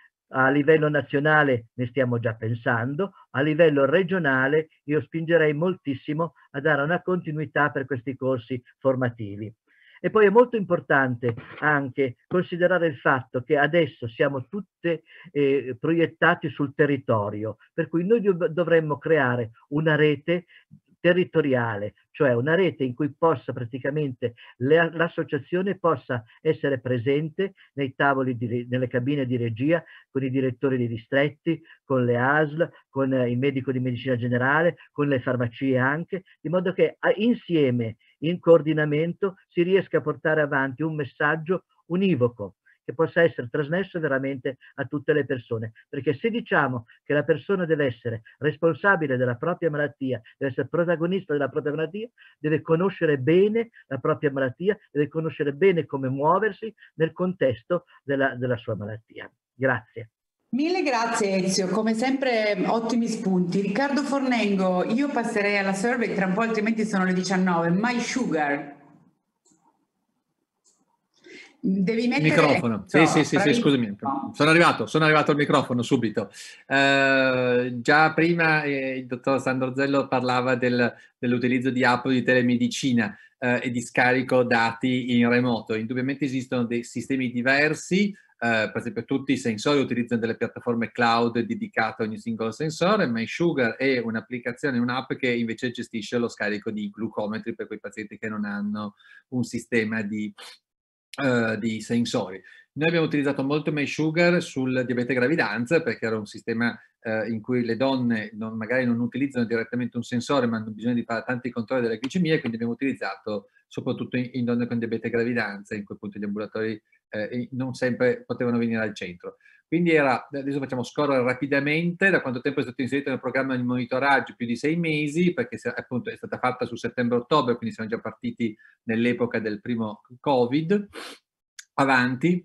A livello nazionale ne stiamo già pensando, a livello regionale io spingerei moltissimo a dare una continuità per questi corsi formativi. E poi è molto importante anche considerare il fatto che adesso siamo tutte eh, proiettati sul territorio, per cui noi dov- dovremmo creare una rete territoriale, cioè una rete in cui possa praticamente l'associazione possa essere presente nei tavoli, di, nelle cabine di regia, con i direttori di distretti, con le A S L, con il medico di medicina generale, con le farmacie anche, di modo che insieme, in coordinamento, si riesca a portare avanti un messaggio univoco, che possa essere trasmesso veramente a tutte le persone. Perché se diciamo che la persona deve essere responsabile della propria malattia, deve essere protagonista della propria malattia, deve conoscere bene la propria malattia, deve conoscere bene come muoversi nel contesto della, della sua malattia. Grazie. Mille grazie Ezio, come sempre ottimi spunti. Riccardo Fornengo, io passerei alla survey tra un po', altrimenti sono le diciannove. My Sugar. Devi mettere... Microfono, sì, no, sì, sì, sì, scusami, sono arrivato, sono arrivato al microfono subito. Eh, già prima eh, il dottor Sandro Zello parlava del, dell'utilizzo di app di telemedicina eh, e di scarico dati in remoto. Indubbiamente esistono dei sistemi diversi, eh, per esempio tutti i sensori utilizzano delle piattaforme cloud dedicate a ogni singolo sensore, MySugar è un'applicazione, un'app che invece gestisce lo scarico di glucometri per quei pazienti che non hanno un sistema di... Uh, di sensori. Noi abbiamo utilizzato molto MySugar sul diabete gravidanza perché era un sistema uh, in cui le donne non, magari non utilizzano direttamente un sensore ma hanno bisogno di fare tanti controlli della glicemia, quindi abbiamo utilizzato soprattutto in, in donne con diabete gravidanza, in cui appunto gli ambulatori eh, non sempre potevano venire al centro. Quindi era, adesso facciamo scorrere rapidamente da quanto tempo è stato inserito nel programma di monitoraggio, più di sei mesi, perché appunto è stata fatta su settembre-ottobre, quindi siamo già partiti nell'epoca del primo Covid. Avanti.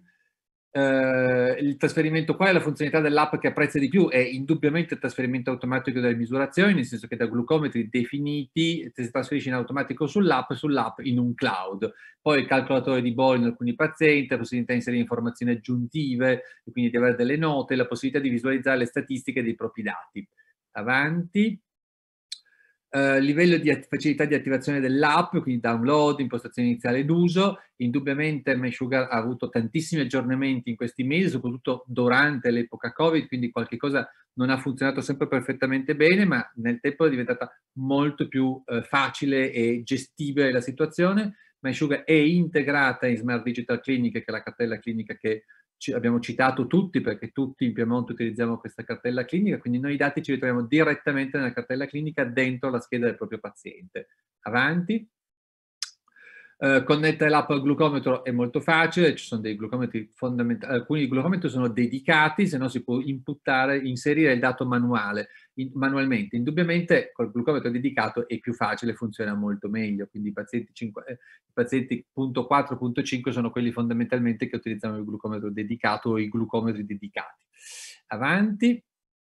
Eh, il trasferimento, qual è la funzionalità dell'app che apprezza di più? È indubbiamente il trasferimento automatico delle misurazioni, nel senso che da glucometri definiti si trasferisce in automatico sull'app e sull'app in un cloud. Poi il calcolatore di Boyle in alcuni pazienti, la possibilità di inserire informazioni aggiuntive, e quindi di avere delle note, la possibilità di visualizzare le statistiche dei propri dati. Avanti. Uh, livello di facilità di attivazione dell'app, quindi download, impostazione iniziale d'uso. Indubbiamente MySugar ha avuto tantissimi aggiornamenti in questi mesi, soprattutto durante l'epoca Covid, quindi qualche cosa non ha funzionato sempre perfettamente bene, ma nel tempo è diventata molto più uh, facile e gestibile la situazione. MySugar è integrata in Smart Digital Clinic, che è la cartella clinica che abbiamo citato tutti, perché tutti in Piemonte utilizziamo questa cartella clinica, quindi noi i dati ci ritroviamo direttamente nella cartella clinica dentro la scheda del proprio paziente. Avanti. Uh, connettere l'app al glucometro è molto facile, ci sono dei glucometri fondamentali, alcuni glucometri sono dedicati, se no si può inputtare, inserire il dato manuale, in, manualmente. Indubbiamente col glucometro dedicato è più facile, funziona molto meglio, quindi i pazienti, cinque, eh, i pazienti punto quattro punto cinque sono quelli fondamentalmente che utilizzano il glucometro dedicato o i glucometri dedicati. Avanti.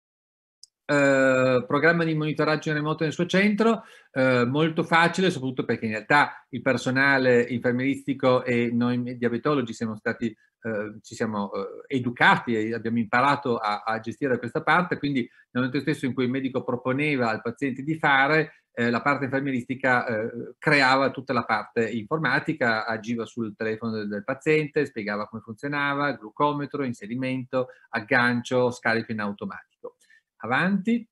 Uh, programma di monitoraggio in remoto nel suo centro, uh, molto facile, soprattutto perché in realtà il personale infermieristico e noi diabetologi siamo stati, uh, ci siamo uh, educati e abbiamo imparato a, a gestire questa parte, quindi nel momento stesso in cui il medico proponeva al paziente di fare, eh, la parte infermieristica eh, creava tutta la parte informatica, agiva sul telefono del, del paziente, spiegava come funzionava, glucometro, inserimento, aggancio, scarico in automatico. Avanti.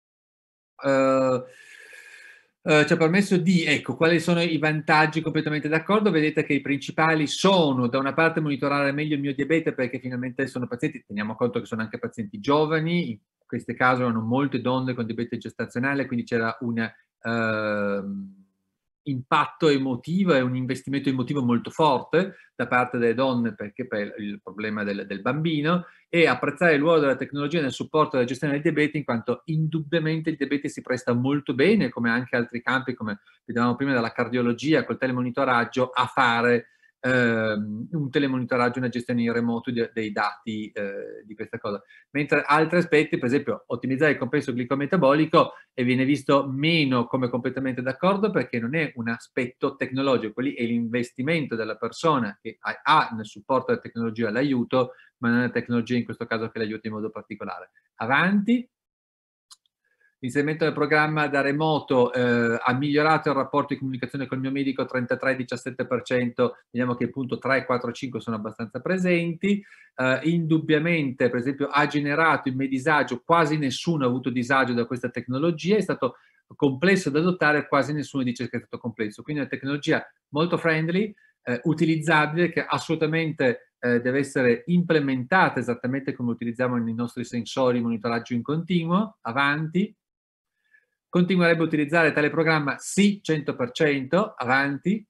Uh, uh, ci ha permesso di, ecco, quali sono i vantaggi, completamente d'accordo. Vedete che i principali sono, da una parte, monitorare meglio il mio diabete, perché finalmente sono pazienti, teniamo conto che sono anche pazienti giovani, in questo caso erano molte donne con diabete gestazionale, quindi c'era un uh, impatto emotivo e un investimento emotivo molto forte da parte delle donne, perché per il problema del, del bambino, e apprezzare il ruolo della tecnologia nel supporto alla gestione del diabete, in quanto indubbiamente il diabete si presta molto bene, come anche altri campi, come vedevamo prima dalla cardiologia, col telemonitoraggio, a fare ehm, un telemonitoraggio, una gestione in remoto di, dei dati eh, di questa cosa. Mentre altri aspetti, per esempio, ottimizzare il compenso glicometabolico, e viene visto meno come completamente d'accordo, perché non è un aspetto tecnologico, lì è l'investimento della persona che ha, ha nel supporto della tecnologia l'aiuto, ma non è la tecnologia in questo caso che l'aiuta in modo particolare. Avanti. L'inserimento del programma da remoto eh, ha migliorato il rapporto di comunicazione col mio medico trentatré diciassette per cento, vediamo che il punto tre, quattro, cinque sono abbastanza presenti. Eh, indubbiamente, per esempio, ha generato il medisagio, quasi nessuno ha avuto disagio da questa tecnologia, è stato complesso da adottare, quasi nessuno dice che è stato complesso. Quindi è una tecnologia molto friendly, eh, utilizzabile, che assolutamente eh, deve essere implementata esattamente come utilizziamo nei nostri sensori di monitoraggio in continuo. Avanti. Continuerebbe a utilizzare tale programma? Sì, cento per cento, avanti.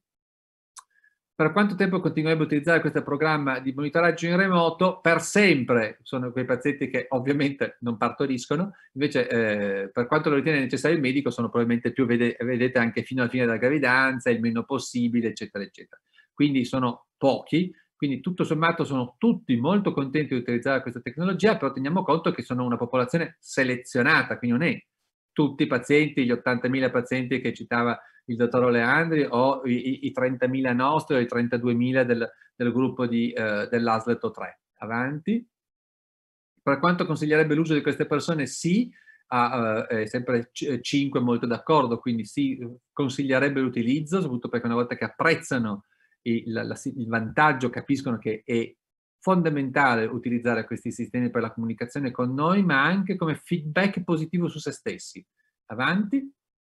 Per quanto tempo continuerebbe a utilizzare questo programma di monitoraggio in remoto? Per sempre. Sono quei pazienti che ovviamente non partoriscono, invece eh, per quanto lo ritiene necessario il medico sono probabilmente più, vede, vedete, anche fino alla fine della gravidanza, il meno possibile, eccetera, eccetera. Quindi sono pochi, quindi tutto sommato sono tutti molto contenti di utilizzare questa tecnologia, però teniamo conto che sono una popolazione selezionata, quindi non è tutti i pazienti, gli ottantamila pazienti che citava il dottor Oleandri, o i, i trentamila nostri o i trentaduemila del, del gruppo di, eh, dell'A S L T O tre. Avanti. Per quanto consiglierebbe l'uso di queste persone? Sì, a, eh, sempre cinque molto d'accordo, quindi sì, consiglierebbe l'utilizzo, soprattutto perché una volta che apprezzano il, la, il vantaggio, capiscono che è fondamentale utilizzare questi sistemi per la comunicazione con noi, ma anche come feedback positivo su se stessi. Avanti.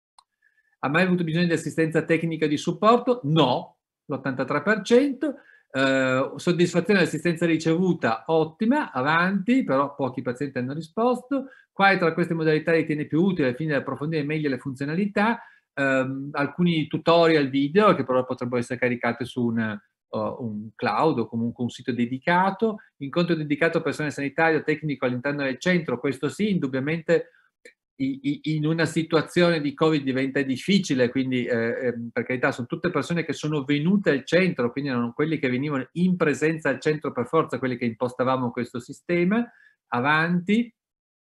Ha mai avuto bisogno di assistenza tecnica di supporto? No, l'ottantatré per cento. Eh, soddisfazione dell'assistenza ricevuta? Ottima. Avanti, però pochi pazienti hanno risposto. Quale tra queste modalità ritiene più utile al fine di approfondire meglio le funzionalità? Eh, alcuni tutorial video che però potrebbero essere caricati su un, uh, un cloud o comunque un sito dedicato. Incontro dedicato a personale sanitario tecnico all'interno del centro? Questo sì, indubbiamente. In una situazione di Covid diventa difficile, quindi eh, per carità sono tutte persone che sono venute al centro, quindi erano quelli che venivano in presenza al centro per forza, quelli che impostavamo questo sistema. Avanti.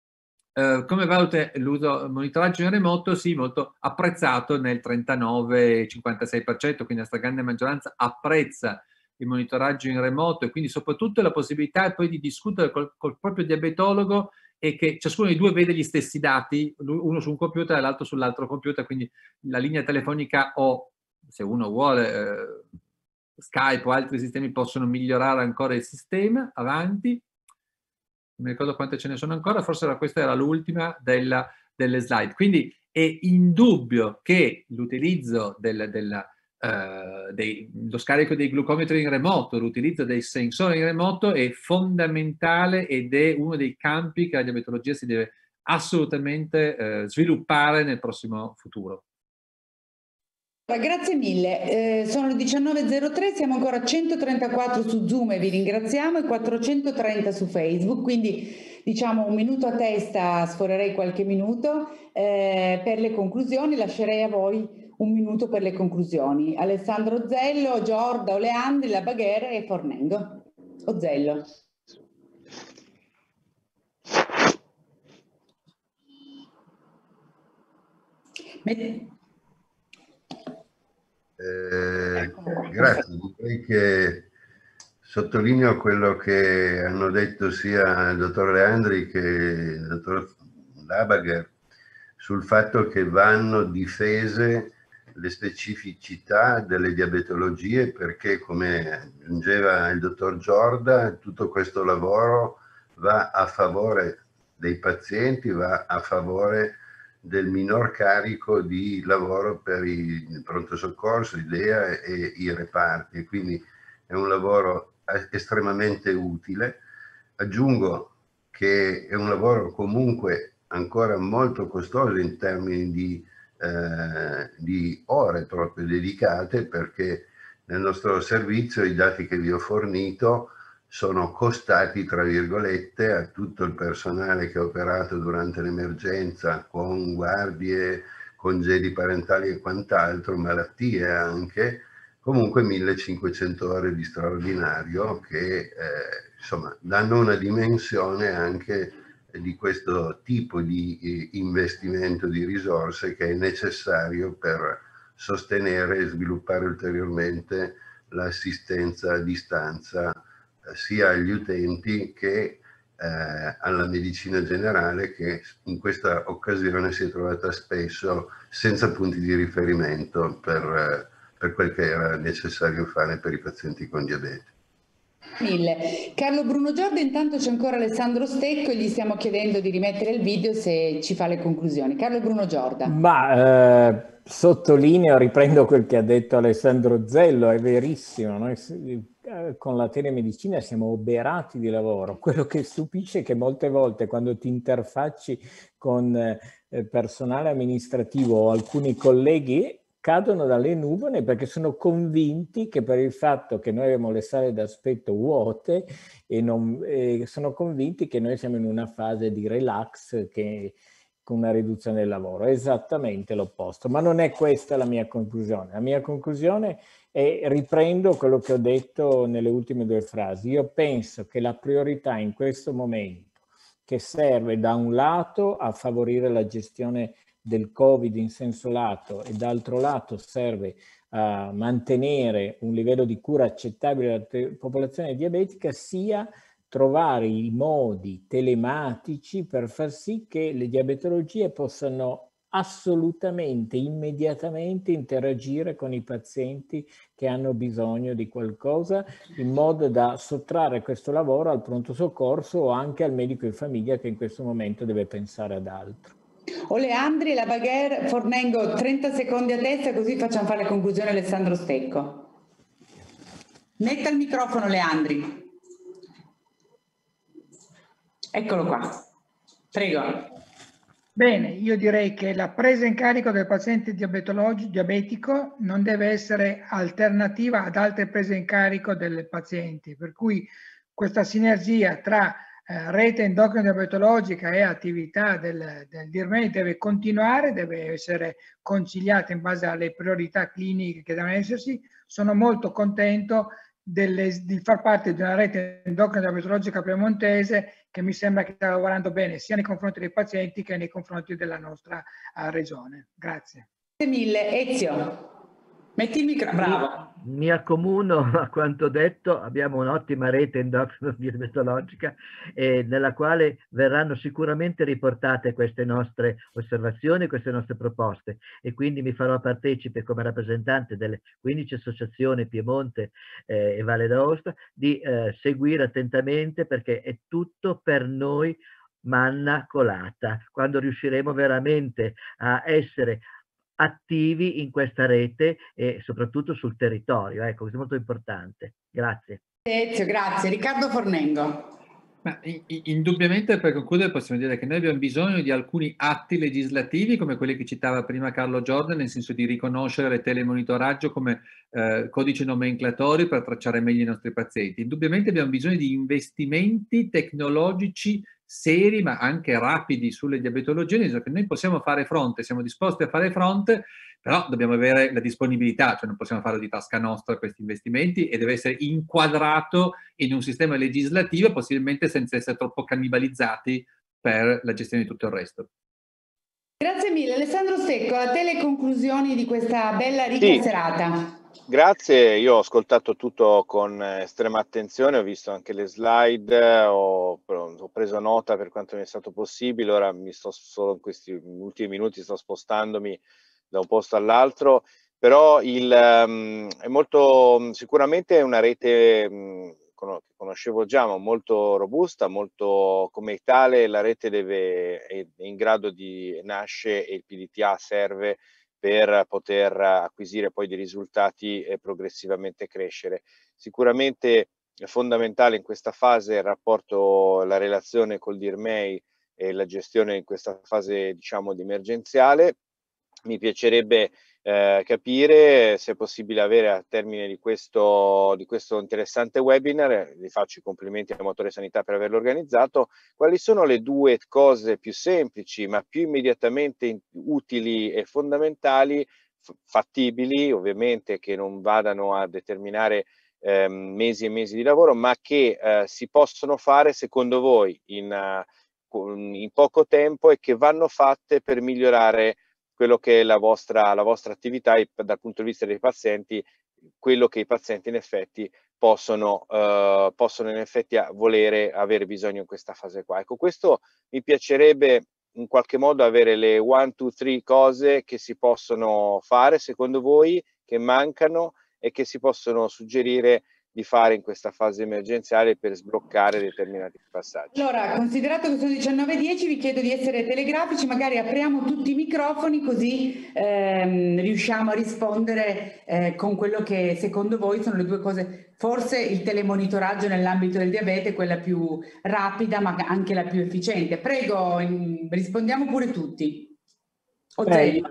Eh, come valuta l'uso monitoraggio in remoto? Sì, molto apprezzato nel trentanove cinquantasei per cento, quindi la stragrande maggioranza apprezza il monitoraggio in remoto, e quindi soprattutto la possibilità poi di discutere col, col proprio diabetologo e che ciascuno dei due vede gli stessi dati, uno su un computer e l'altro sull'altro computer, quindi la linea telefonica o, se uno vuole, eh, Skype o altri sistemi possono migliorare ancora il sistema. Avanti. Non mi ricordo quante ce ne sono ancora, forse era, questa era l'ultima delle slide. Quindi è indubbio che l'utilizzo del, della Uh, dei, lo scarico dei glucometri in remoto, l'utilizzo dei sensori in remoto è fondamentale ed è uno dei campi che la diabetologia si deve assolutamente uh, sviluppare nel prossimo futuro. Grazie mille, eh, sono le diciannove e zero tre, siamo ancora centotrentaquattro su Zoom e vi ringraziamo, e quattrocentotrenta su Facebook, quindi diciamo un minuto a testa, sforerei qualche minuto. Eh, per le conclusioni lascerei a voi un minuto per le conclusioni. Alessandro Zello, Giorda, Oleandri, Labagher e Fornengo. Ozzello. Eh, grazie, direi che sottolineo quello che hanno detto sia il dottor Leandri che il dottor Labagher sul fatto che vanno difese le specificità delle diabetologie, perché, come aggiungeva il dottor Giorda, tutto questo lavoro va a favore dei pazienti, va a favore del minor carico di lavoro per il pronto soccorso, l'I D E A e i reparti, quindi è un lavoro estremamente utile. Aggiungo che è un lavoro comunque ancora molto costoso in termini di Eh, di ore proprio dedicate, perché nel nostro servizio i dati che vi ho fornito sono costati, tra virgolette, a tutto il personale che ha operato durante l'emergenza, con guardie, congedi parentali e quant'altro, malattie anche, comunque millecinquecento ore di straordinario che eh, insomma danno una dimensione anche di questo tipo di investimento di risorse che è necessario per sostenere e sviluppare ulteriormente l'assistenza a distanza sia agli utenti che eh, alla medicina generale, che in questa occasione si è trovata spesso senza punti di riferimento per, per quel che era necessario fare per i pazienti con diabete. Mille. Carlo Bruno Giorda, intanto c'è ancora Alessandro Stecco e gli stiamo chiedendo di rimettere il video se ci fa le conclusioni. Carlo Bruno Giorda. Ma eh, sottolineo, riprendo quel che ha detto Alessandro Zello, è verissimo, noi eh, con la telemedicina siamo oberati di lavoro. Quello che stupisce è che molte volte quando ti interfacci con eh, personale amministrativo o alcuni colleghi cadono dalle nuvole perché sono convinti che per il fatto che noi abbiamo le sale d'aspetto vuote e, non, e sono convinti che noi siamo in una fase di relax che, con una riduzione del lavoro. È esattamente l'opposto, ma non è questa la mia conclusione. La mia conclusione è, riprendo quello che ho detto nelle ultime due frasi, io penso che la priorità in questo momento che serve da un lato a favorire la gestione del Covid in senso lato e d'altro lato serve a mantenere un livello di cura accettabile della popolazione diabetica, sia trovare i modi telematici per far sì che le diabetologie possano assolutamente, immediatamente interagire con i pazienti che hanno bisogno di qualcosa, in modo da sottrarre questo lavoro al pronto soccorso o anche al medico di famiglia che in questo momento deve pensare ad altro. Oleandri, la Bagher, Fornengo, trenta secondi a testa, così facciamo fare le conclusioni a Alessandro Stecco. Metta il microfono, Leandri. Eccolo qua. Prego. Bene, io direi che la presa in carico del paziente diabetico non deve essere alternativa ad altre prese in carico dei pazienti, per cui questa sinergia tra eh, rete endocrino diabetologica e attività del, del D I R M E I deve continuare, deve essere conciliata in base alle priorità cliniche che devono esserci. Sono molto contento delle, di far parte di una rete endocrino diabetologica piemontese che mi sembra che sta lavorando bene sia nei confronti dei pazienti che nei confronti della nostra uh, regione. Grazie. Grazie mille. Ezio, metti il microfono. Bravo. Mi, mi accomuno a quanto detto, abbiamo un'ottima rete endocrino diabetologica eh, nella quale verranno sicuramente riportate queste nostre osservazioni, queste nostre proposte, e quindi mi farò partecipe come rappresentante delle quindici associazioni Piemonte eh, e Valle d'Aosta di eh, seguire attentamente, perché è tutto per noi manna colata, quando riusciremo veramente a essere attivi in questa rete e soprattutto sul territorio. Ecco, questo è molto importante. Grazie. Ezio, grazie. Riccardo Fornengo. Ma indubbiamente, per concludere, possiamo dire che noi abbiamo bisogno di alcuni atti legislativi come quelli che citava prima Carlo Jordan, nel senso di riconoscere il telemonitoraggio come eh, codice nomenclatorio per tracciare meglio i nostri pazienti. Indubbiamente abbiamo bisogno di investimenti tecnologici seri ma anche rapidi sulle diabetologie, nel senso che noi possiamo fare fronte, siamo disposti a fare fronte, però dobbiamo avere la disponibilità, cioè non possiamo farlo di tasca nostra questi investimenti, e deve essere inquadrato in un sistema legislativo, possibilmente senza essere troppo cannibalizzati per la gestione di tutto il resto. Grazie mille. Alessandro Stecco, a te le conclusioni di questa bella ricca sì. serata. Grazie, io ho ascoltato tutto con estrema attenzione, ho visto anche le slide, ho, ho preso nota per quanto mi è stato possibile, ora mi sto solo in questi ultimi minuti, sto spostandomi da un posto all'altro, però il, um, è molto, sicuramente è una rete um, che conoscevo già, ma molto robusta, molto come tale la rete deve, è in grado di nasce e il P D T A serve per poter acquisire poi dei risultati e progressivamente crescere. Sicuramente è fondamentale in questa fase il rapporto, la relazione col D I R M E I e la gestione in questa fase, diciamo, di emergenziale. Mi piacerebbe eh, capire se è possibile avere a termine di questo, di questo interessante webinar, vi faccio i complimenti a Motore Sanità per averlo organizzato, quali sono le due cose più semplici ma più immediatamente utili e fondamentali, fattibili ovviamente, che non vadano a determinare eh, mesi e mesi di lavoro, ma che eh, si possono fare secondo voi in, uh, in poco tempo e che vanno fatte per migliorare quello che è la vostra, la vostra attività e dal punto di vista dei pazienti, quello che i pazienti in effetti possono, uh, possono in effetti volere avere bisogno in questa fase qua. Ecco, questo mi piacerebbe in qualche modo avere le one, two, three cose che si possono fare secondo voi, che mancano e che si possono suggerire di fare in questa fase emergenziale per sbloccare determinati passaggi. Allora, considerato che sono diciannove e dieci, vi chiedo di essere telegrafici, magari apriamo tutti i microfoni così ehm, riusciamo a rispondere eh, con quello che secondo voi sono le due cose. Forse il telemonitoraggio nell'ambito del diabete è quella più rapida ma anche la più efficiente. Prego, in, rispondiamo pure tutti. Otello.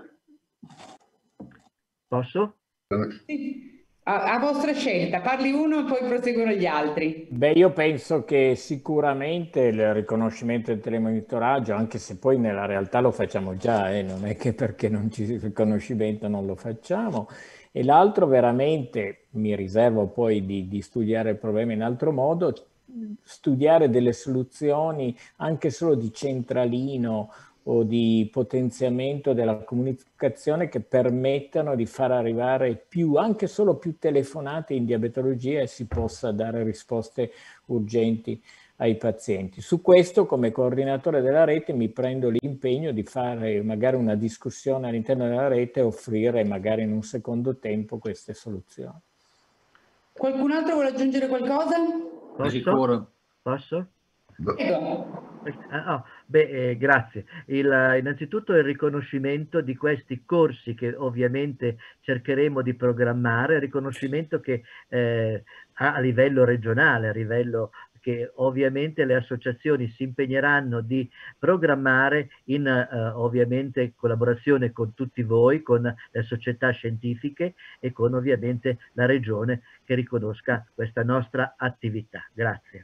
Posso? Sì. A, a vostra scelta, parli uno e poi proseguono gli altri. Beh, io penso che sicuramente il riconoscimento del telemonitoraggio, anche se poi nella realtà lo facciamo già, eh, non è che perché non ci sia il riconoscimento non lo facciamo, e l'altro veramente, mi riservo poi di, di studiare il problema in altro modo, studiare delle soluzioni anche solo di centralino o di potenziamento della comunicazione che permettano di far arrivare più, anche solo più telefonate in diabetologia e si possa dare risposte urgenti ai pazienti. Su questo, come coordinatore della rete, mi prendo l'impegno di fare magari una discussione all'interno della rete e offrire magari in un secondo tempo queste soluzioni. Qualcun altro vuole aggiungere qualcosa? Posso? Sicuro. Posso? Prego. Ah, oh, beh, eh, grazie. Il, innanzitutto il riconoscimento di questi corsi che ovviamente cercheremo di programmare, riconoscimento che eh, a, a livello regionale, a livello che ovviamente le associazioni si impegneranno di programmare in eh, ovviamente collaborazione con tutti voi, con le società scientifiche e con ovviamente la regione che riconosca questa nostra attività. Grazie.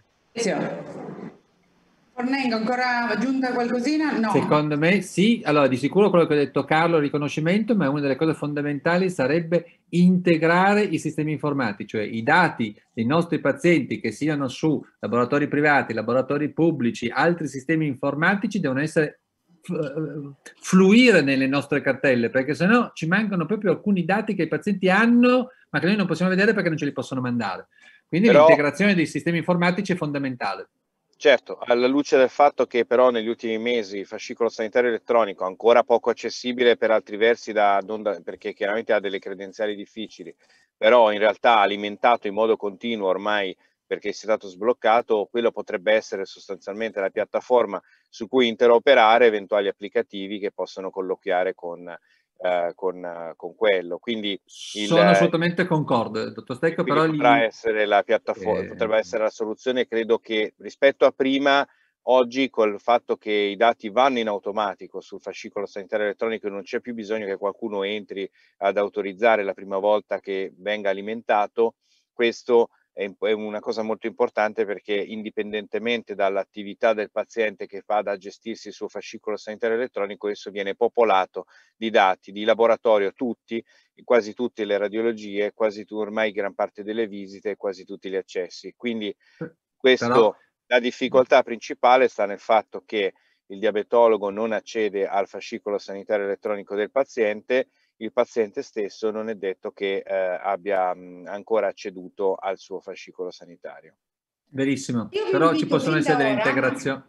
Fornengo, ancora aggiunta qualcosina? No. Secondo me sì, allora di sicuro quello che ha detto Carlo, il riconoscimento, ma una delle cose fondamentali sarebbe integrare i sistemi informatici, cioè i dati dei nostri pazienti che siano su laboratori privati, laboratori pubblici, altri sistemi informatici devono essere fluire nelle nostre cartelle, perché sennò ci mancano proprio alcuni dati che i pazienti hanno, ma che noi non possiamo vedere perché non ce li possono mandare. Quindi Però... l'integrazione dei sistemi informatici è fondamentale. Certo, alla luce del fatto che però negli ultimi mesi il fascicolo sanitario elettronico è ancora poco accessibile per altri versi, da, non da, perché chiaramente ha delle credenziali difficili, però in realtà alimentato in modo continuo ormai perché si è stato sbloccato, quello potrebbe essere sostanzialmente la piattaforma su cui interoperare eventuali applicativi che possono colloquiare con, eh, con, con quello. Quindi sono il, assolutamente concorde, dottor Stecco, però potrà gli... essere la piattaforma, eh... potrebbe essere la soluzione. Credo che rispetto a prima, oggi col fatto che i dati vanno in automatico sul fascicolo sanitario elettronico, non c'è più bisogno che qualcuno entri ad autorizzare la prima volta che venga alimentato. Questo è una cosa molto importante, perché indipendentemente dall'attività del paziente che vada a gestirsi il suo fascicolo sanitario elettronico, esso viene popolato di dati di laboratorio, tutti, quasi tutte le radiologie, quasi tu, ormai gran parte delle visite, quasi tutti gli accessi. Quindi questo, però... la difficoltà principale sta nel fatto che il diabetologo non accede al fascicolo sanitario elettronico del paziente, il paziente stesso non è detto che eh, abbia mh, ancora acceduto al suo fascicolo sanitario. Verissimo, però ci possono essere delle integrazioni.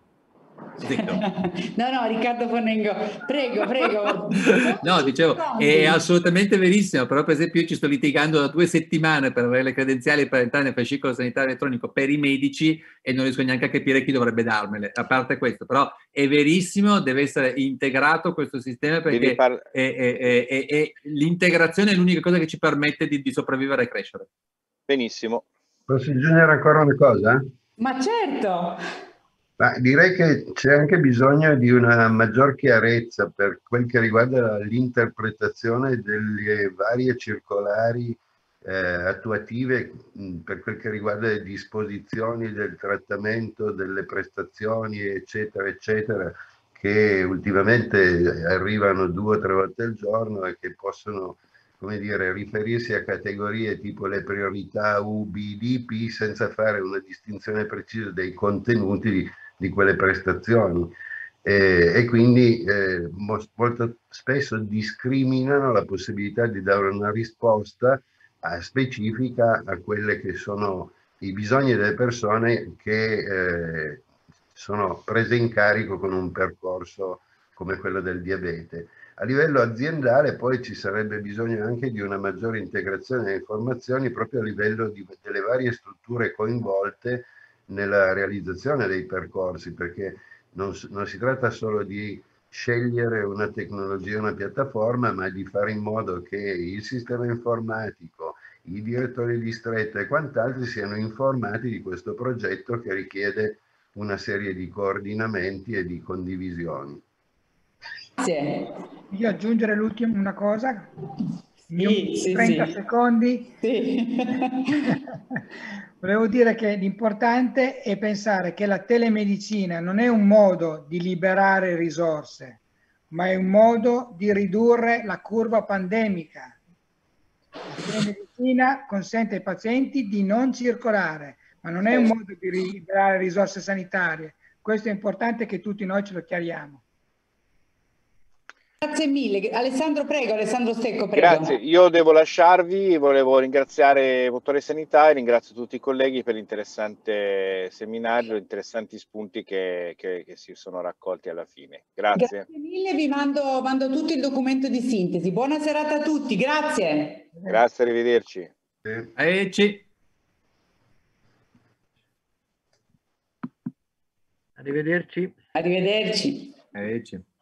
No, no, Riccardo Fornengo, prego, prego. No, dicevo, è assolutamente verissimo, però per esempio io ci sto litigando da due settimane per avere le credenziali per entrare nel fascicolo sanitario elettronico per i medici e non riesco neanche a capire chi dovrebbe darmele, a parte questo, però è verissimo, deve essere integrato questo sistema, perché l'integrazione è l'unica cosa che ci permette di, di sopravvivere e crescere. Benissimo. Posso aggiungere ancora una cosa? Ma certo! Ma direi che c'è anche bisogno di una maggior chiarezza per quel che riguarda l'interpretazione delle varie circolari eh, attuative mh, per quel che riguarda le disposizioni del trattamento, delle prestazioni, eccetera, eccetera, che ultimamente arrivano due o tre volte al giorno e che possono, come dire, riferirsi a categorie tipo le priorità U, B, D, P, senza fare una distinzione precisa dei contenuti di, di quelle prestazioni. Eh, e quindi eh, molto spesso discriminano la possibilità di dare una risposta a, specifica a quelle che sono i bisogni delle persone che eh, sono prese in carico con un percorso come quello del diabete. A livello aziendale poi ci sarebbe bisogno anche di una maggiore integrazione delle informazioni proprio a livello di, delle varie strutture coinvolte nella realizzazione dei percorsi, perché non, non si tratta solo di scegliere una tecnologia, una piattaforma, ma di fare in modo che il sistema informatico, i direttori di distretto e quant'altro siano informati di questo progetto che richiede una serie di coordinamenti e di condivisioni. Grazie. Io aggiungere l'ultima una cosa? Sì, sì, trenta sì. secondi. Sì. Volevo dire che l'importante è pensare che la telemedicina non è un modo di liberare risorse, ma è un modo di ridurre la curva pandemica. La telemedicina consente ai pazienti di non circolare, ma non è un modo di liberare risorse sanitarie. Questo è importante che tutti noi ce lo chiariamo. Grazie mille. Alessandro, prego, Alessandro Stecco, prego. Grazie, io devo lasciarvi, volevo ringraziare Motore Sanità e ringrazio tutti i colleghi per l'interessante seminario, interessanti spunti che, che, che si sono raccolti alla fine. Grazie. Grazie mille, vi mando, mando a tutti il documento di sintesi. Buona serata a tutti, grazie. Grazie, arrivederci. Arrivederci. Arrivederci. Arrivederci. Arrivederci.